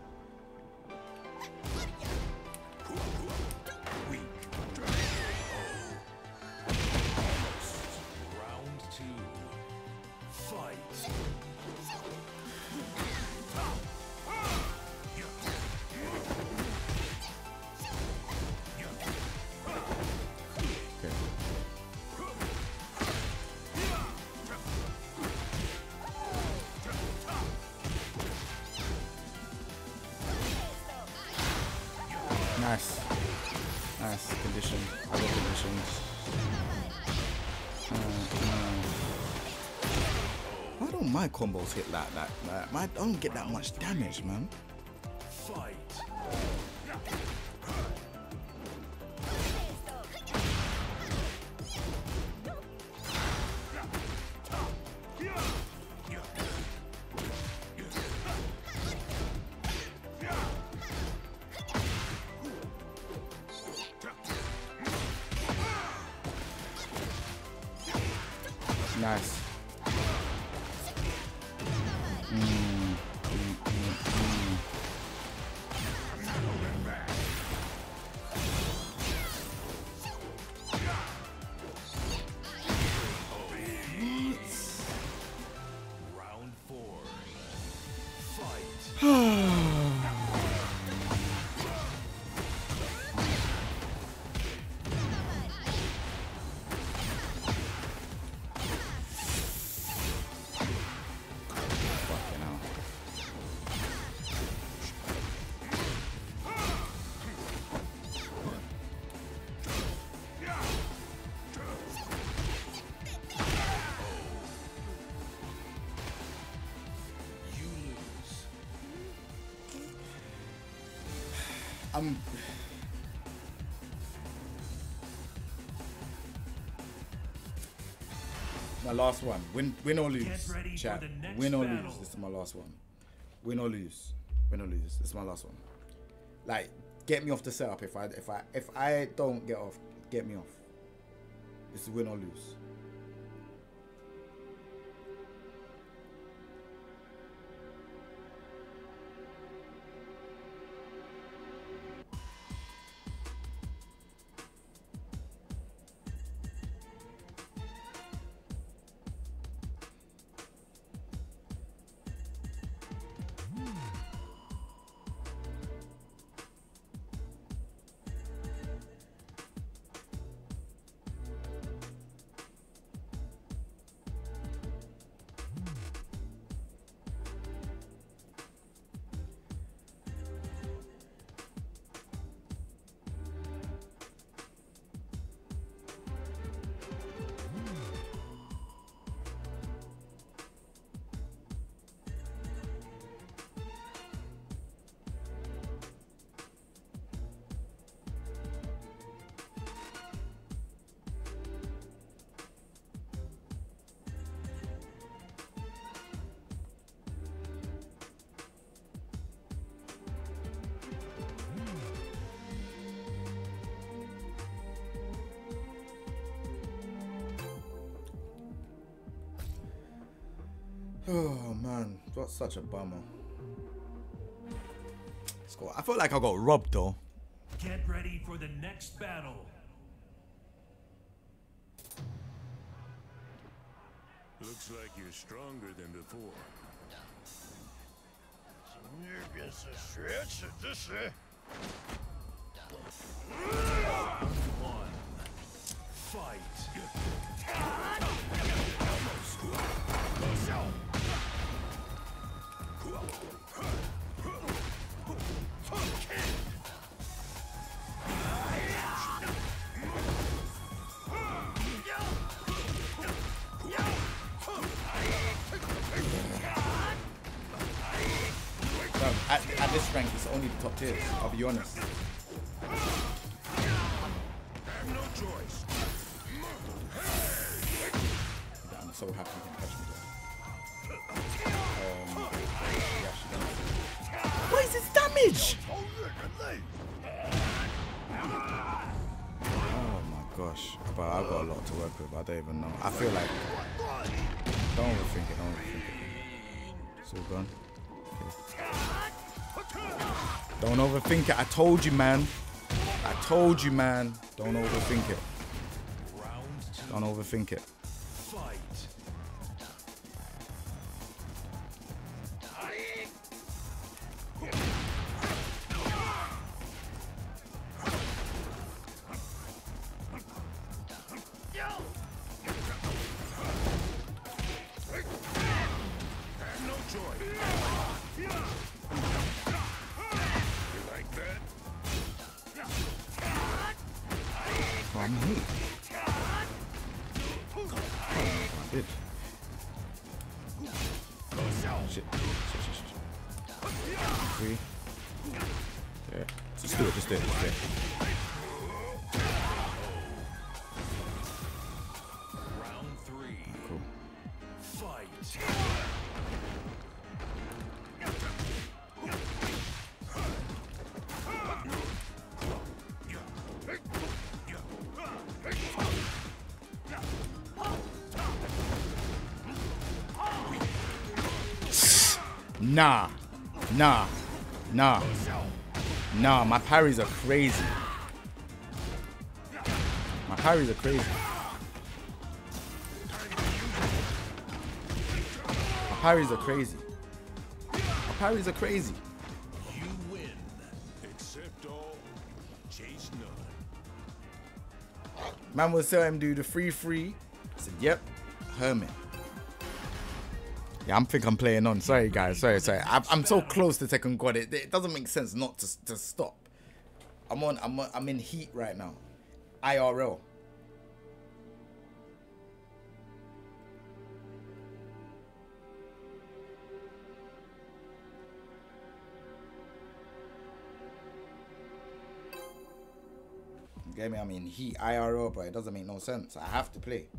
Nice. Nice condition. Other conditions. Uh, uh. Why don't my combos hit like that? Like, I don't get that much damage, man. Fight. Nice. Mm, mm, mm, mm. Round four. Fight. I'm my last one. Win, win or lose, chat. Win or lose. This is my last one. Win or lose. Win or lose. This is my last one. Like, get me off the setup. If I, if I, if I don't get off, get me off. This is win or lose. Oh man, that's such a bummer. Score. I felt like I got robbed though. Get ready for the next battle. Looks like you're stronger than before. One. Fight. Bro, at, at this rank, it's only the top tiers. I'll be honest. No choice. I'm so happy you can catch me there. Um, yeah, she done. What is this damage? Oh my gosh. But I've got a lot to work with. I don't even know. I feel like. Don't overthink it. Don't overthink it. It's all gone. Okay. Don't overthink it. I told you, man. I told you, man. Don't overthink it. Don't overthink it. Fight. No choice. You like that? Oh, I'm hit. I did. Shit. Shit, shit, shit. Three. Yeah. Just do it, just do it, just do it. Round three. Cool. Fight. Nah. Nah. Nah. Nah, my parries are crazy. My parries are crazy. My parries are crazy. My parries are crazy. You win. Accept all, chase none. Man was telling him do the free free. I said, yep, Hermit. Yeah, I think I'm playing on. Sorry, guys. Sorry, sorry. I, I'm so close to Tekken God. It, it doesn't make sense not to, to stop. I'm on. I'm on, I'm in heat right now. I R L. Get me? I'm in heat I R L, but it doesn't make no sense. I have to play.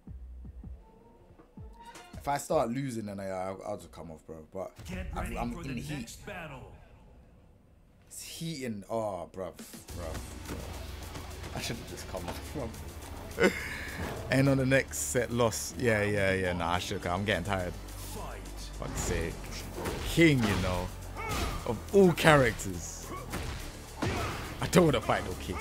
If I start losing, then I, I'll, I'll just come off, bro. But Get I'm, ready I'm for in the heat. next battle. It's heating. Oh, bro, bro. I should have just come off, bro. And on the next set, loss. Yeah, yeah, yeah. Nah, I should. I'm getting tired. Fight. Fuck's sake. King, you know, of all characters. I don't want to fight no king.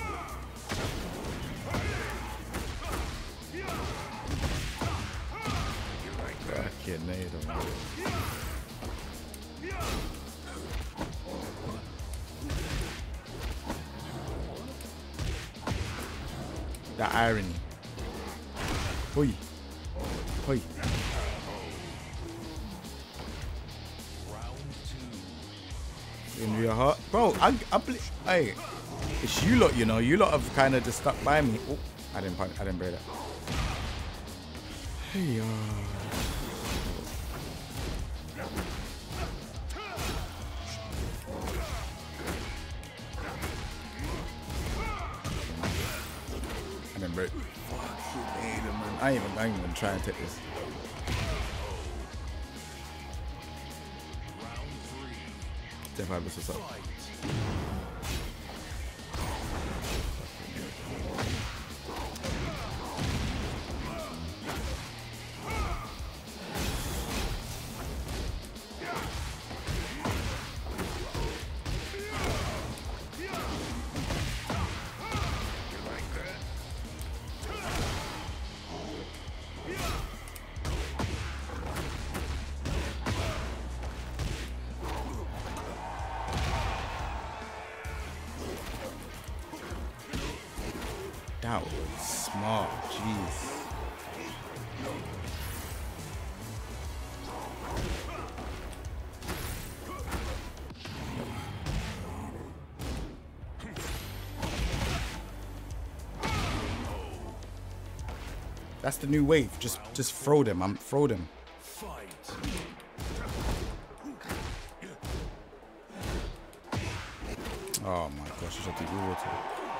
Fucking NATO, man. That irony. Hoi. Hoi. Round two. In your heart. Bro, I, I believe. Hey, it's you lot, you know. You lot have kind of just stuck by me. Oh, I didn't, I didn't break that. Hey, uh. I didn't break. I ain't even, I ain't even trying to take this. Round three. Jeff Ibis, what's up? Fight. That was smart. Jeez. That's the new wave. Just just throw them. I'm throw them. Oh my gosh, I should do water.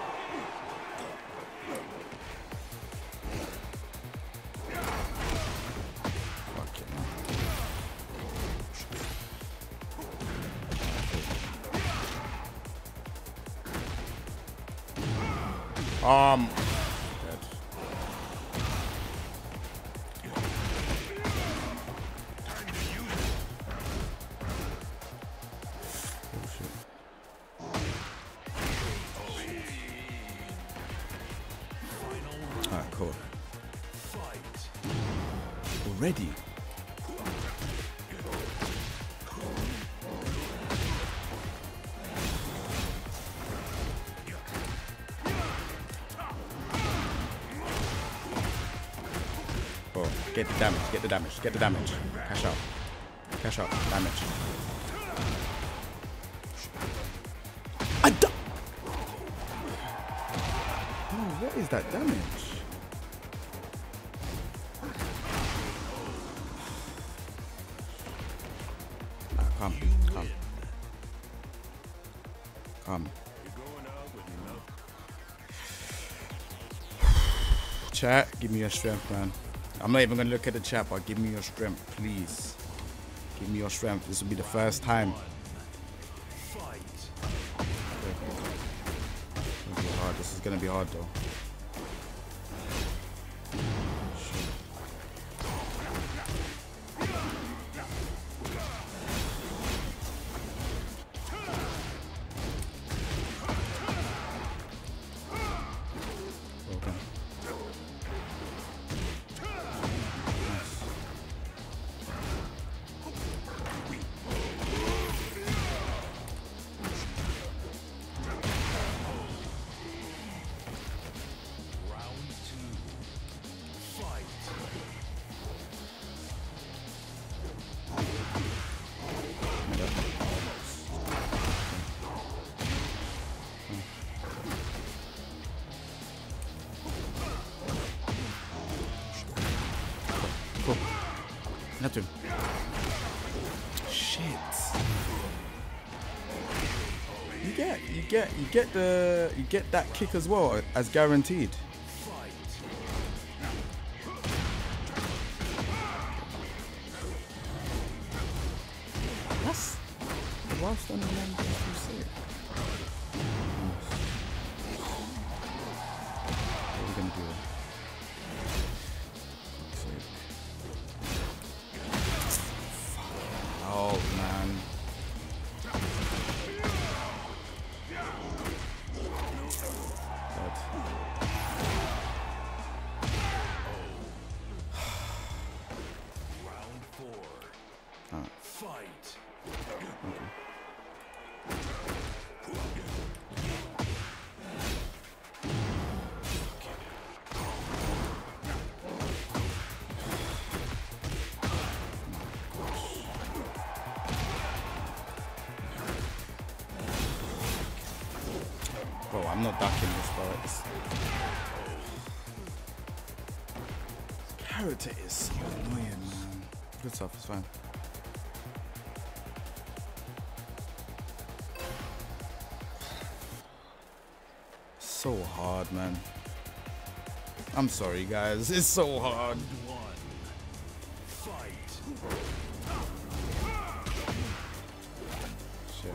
Fucking hell. Um Already. Oh, get the damage, get the damage, get the damage. Cash out. Cash out. Damage. I d- oh, what is that damage? Come, come. Come. Chat, give me your strength, man. I'm not even gonna look at the chat, but give me your strength, please. Give me your strength. This will be the first time. This is gonna be hard. This is gonna be hard, though. Nothing. Shit. You get, you get, you get the, you get that kick as well as guaranteed. That's whilst on the land. You see it. What are we gonna do? Oh man. God. Round four. Ah. Fight. Okay. Bro, I'm not ducking this, bro. It's... This character is so annoying, man. Good stuff, it's fine. So hard, man. I'm sorry, guys. It's so hard. Shit.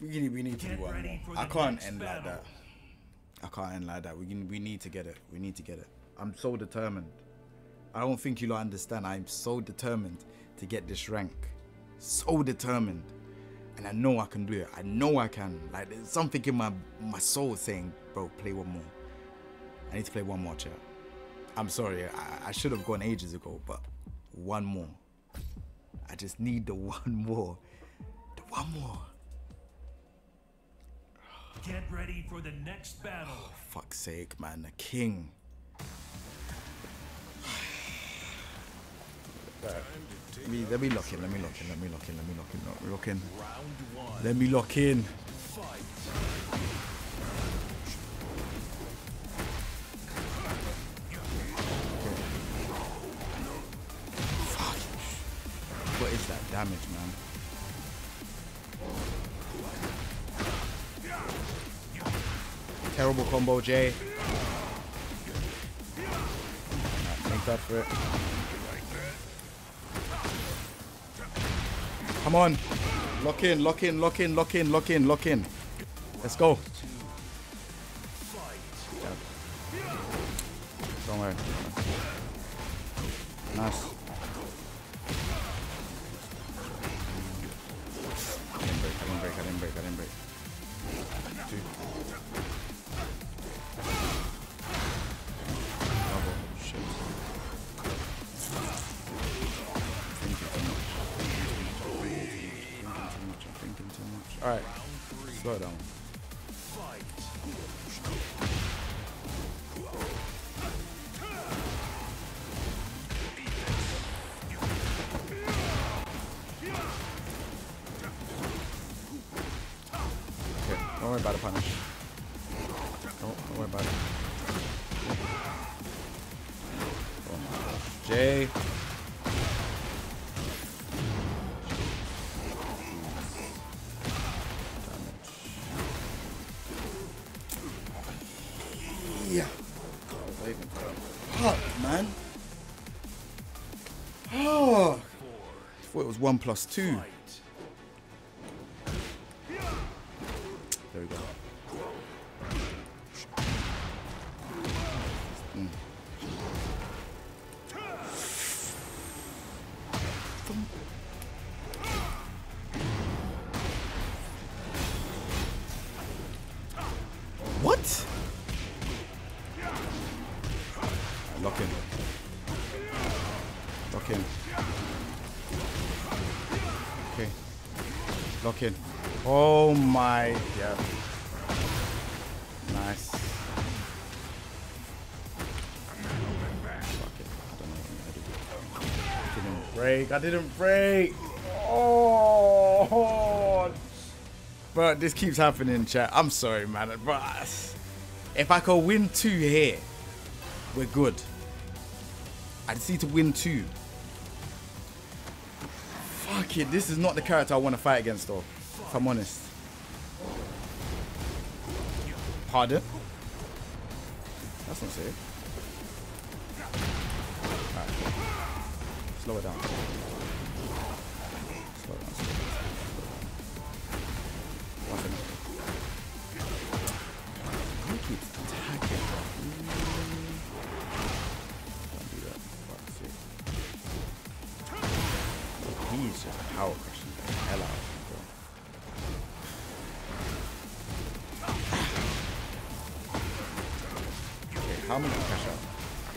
We need, we need to Get do one ready more. for I the can't next end like battle. that. I can't end like that. We can, we need to get it. We need to get it. I'm so determined. I don't think you lot understand. I'm so determined to get this rank. So determined. And I know I can do it. I know I can. Like, there's something in my, my soul saying, bro, play one more. I need to play one more, chat. I'm sorry. I, I should have gone ages ago, but one more. I just need the one more. The one more. Get ready for the next battle. Oh, fuck's sake, man. The king. Right. Let me, let me lock in, let me lock in, let me lock in, let me lock in, let me lock in. Round one. Let me lock in. Fight. Fuck. What is that damage, man? Terrible combo, Jay. Right, thank God for it. Come on. Lock in, lock in, lock in, lock in, lock in, lock in. Let's go. Jab. Don't worry. Nice. I didn't break, I didn't break, I didn't break, I didn't break. Two. Oh, shit. Thinking too much. I'm thinking too much. Alright. Slow down. Okay, don't worry about the punish. Don't, don't worry about it. Oh my gosh. Jay. Yeah. Fuck, man. Oh. I thought it was one plus two. There we go. Mm. What? Right, lock in. Lock in. Okay. Lock in. Oh my, yeah. Nice. Fuck it. I don't know what I'm gonna do. Didn't break. I didn't break. Oh. But this keeps happening, chat. I'm sorry, man. But if I could win two here, we're good. I just need to win two. Fuck it. This is not the character I want to fight against, though. If I'm honest. Pardon? That's not safe. Alright. Slow it down. Slow it down. Slow it down. One second. Who keeps attacking? Don't do that. Fuck's sake. He's just power crushing the hell out of him, bro. Okay, how am I gonna cash out?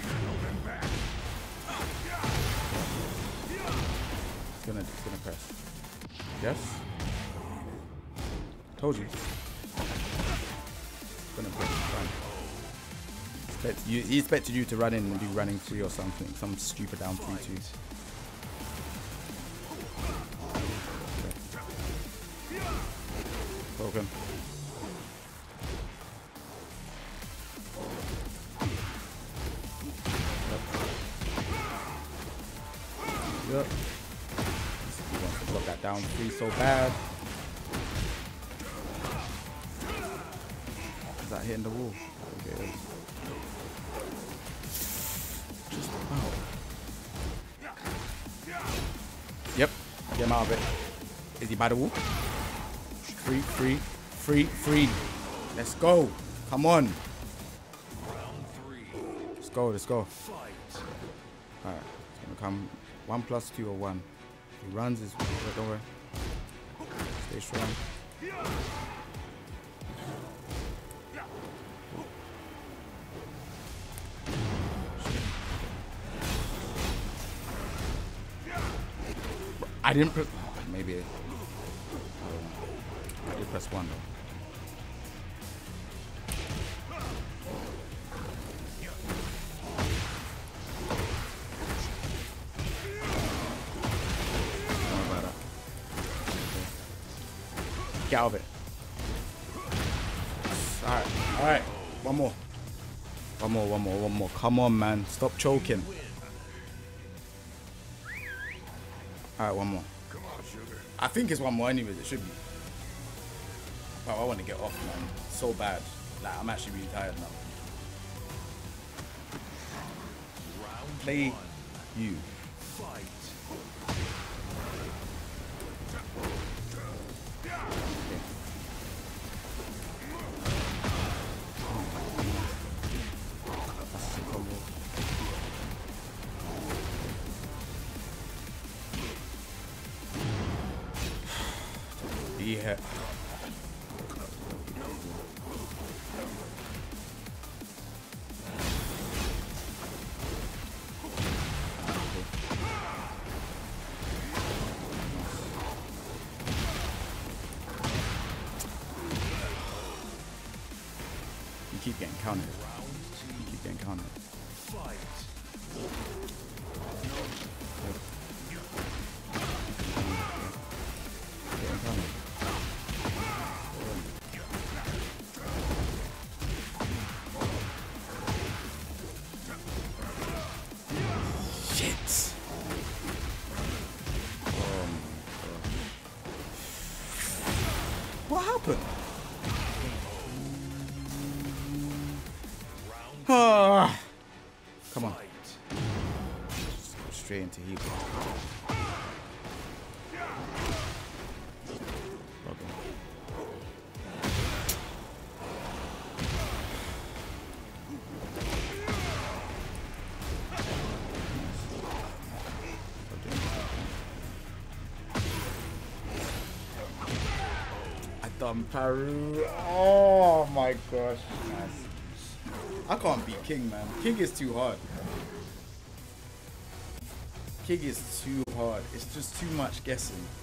It's gonna, it's gonna press. Yes? Told you. It's gonna press. Fine. Expect you, he expected you to run in and do running three or something. Some stupid down three two. Broken. Yep. He wants to block that down three so bad. Is that hitting the wall? Okay, it is. Just about. Yep. Get him out of it. Is he by the wall? free, free, free, free. Let's go. Come on. Round three. Let's go, let's go. Fight. Alright, it's gonna come one plus two or one. He runs his don't worry. Stay strong. I didn't press maybe I did press one though. Get out of it. Alright, alright. One more. One more, one more, one more. Come on, man. Stop choking. Alright, one more. Come on, sugar. I think it's one more anyways. It should be. Bro, I want to get off, man. So bad. Like, I'm actually really tired now. Round Play one. you. Fight. Yeah. You keep getting counted. You keep getting counted. Fight. Getting counted. Shit. Oh my god. What happened? Ah. Come on. Just go straight into heat. I done Peru. Oh my gosh. Nice. I can't beat King, man. King is too hard. King is too hard. It's just too much guessing.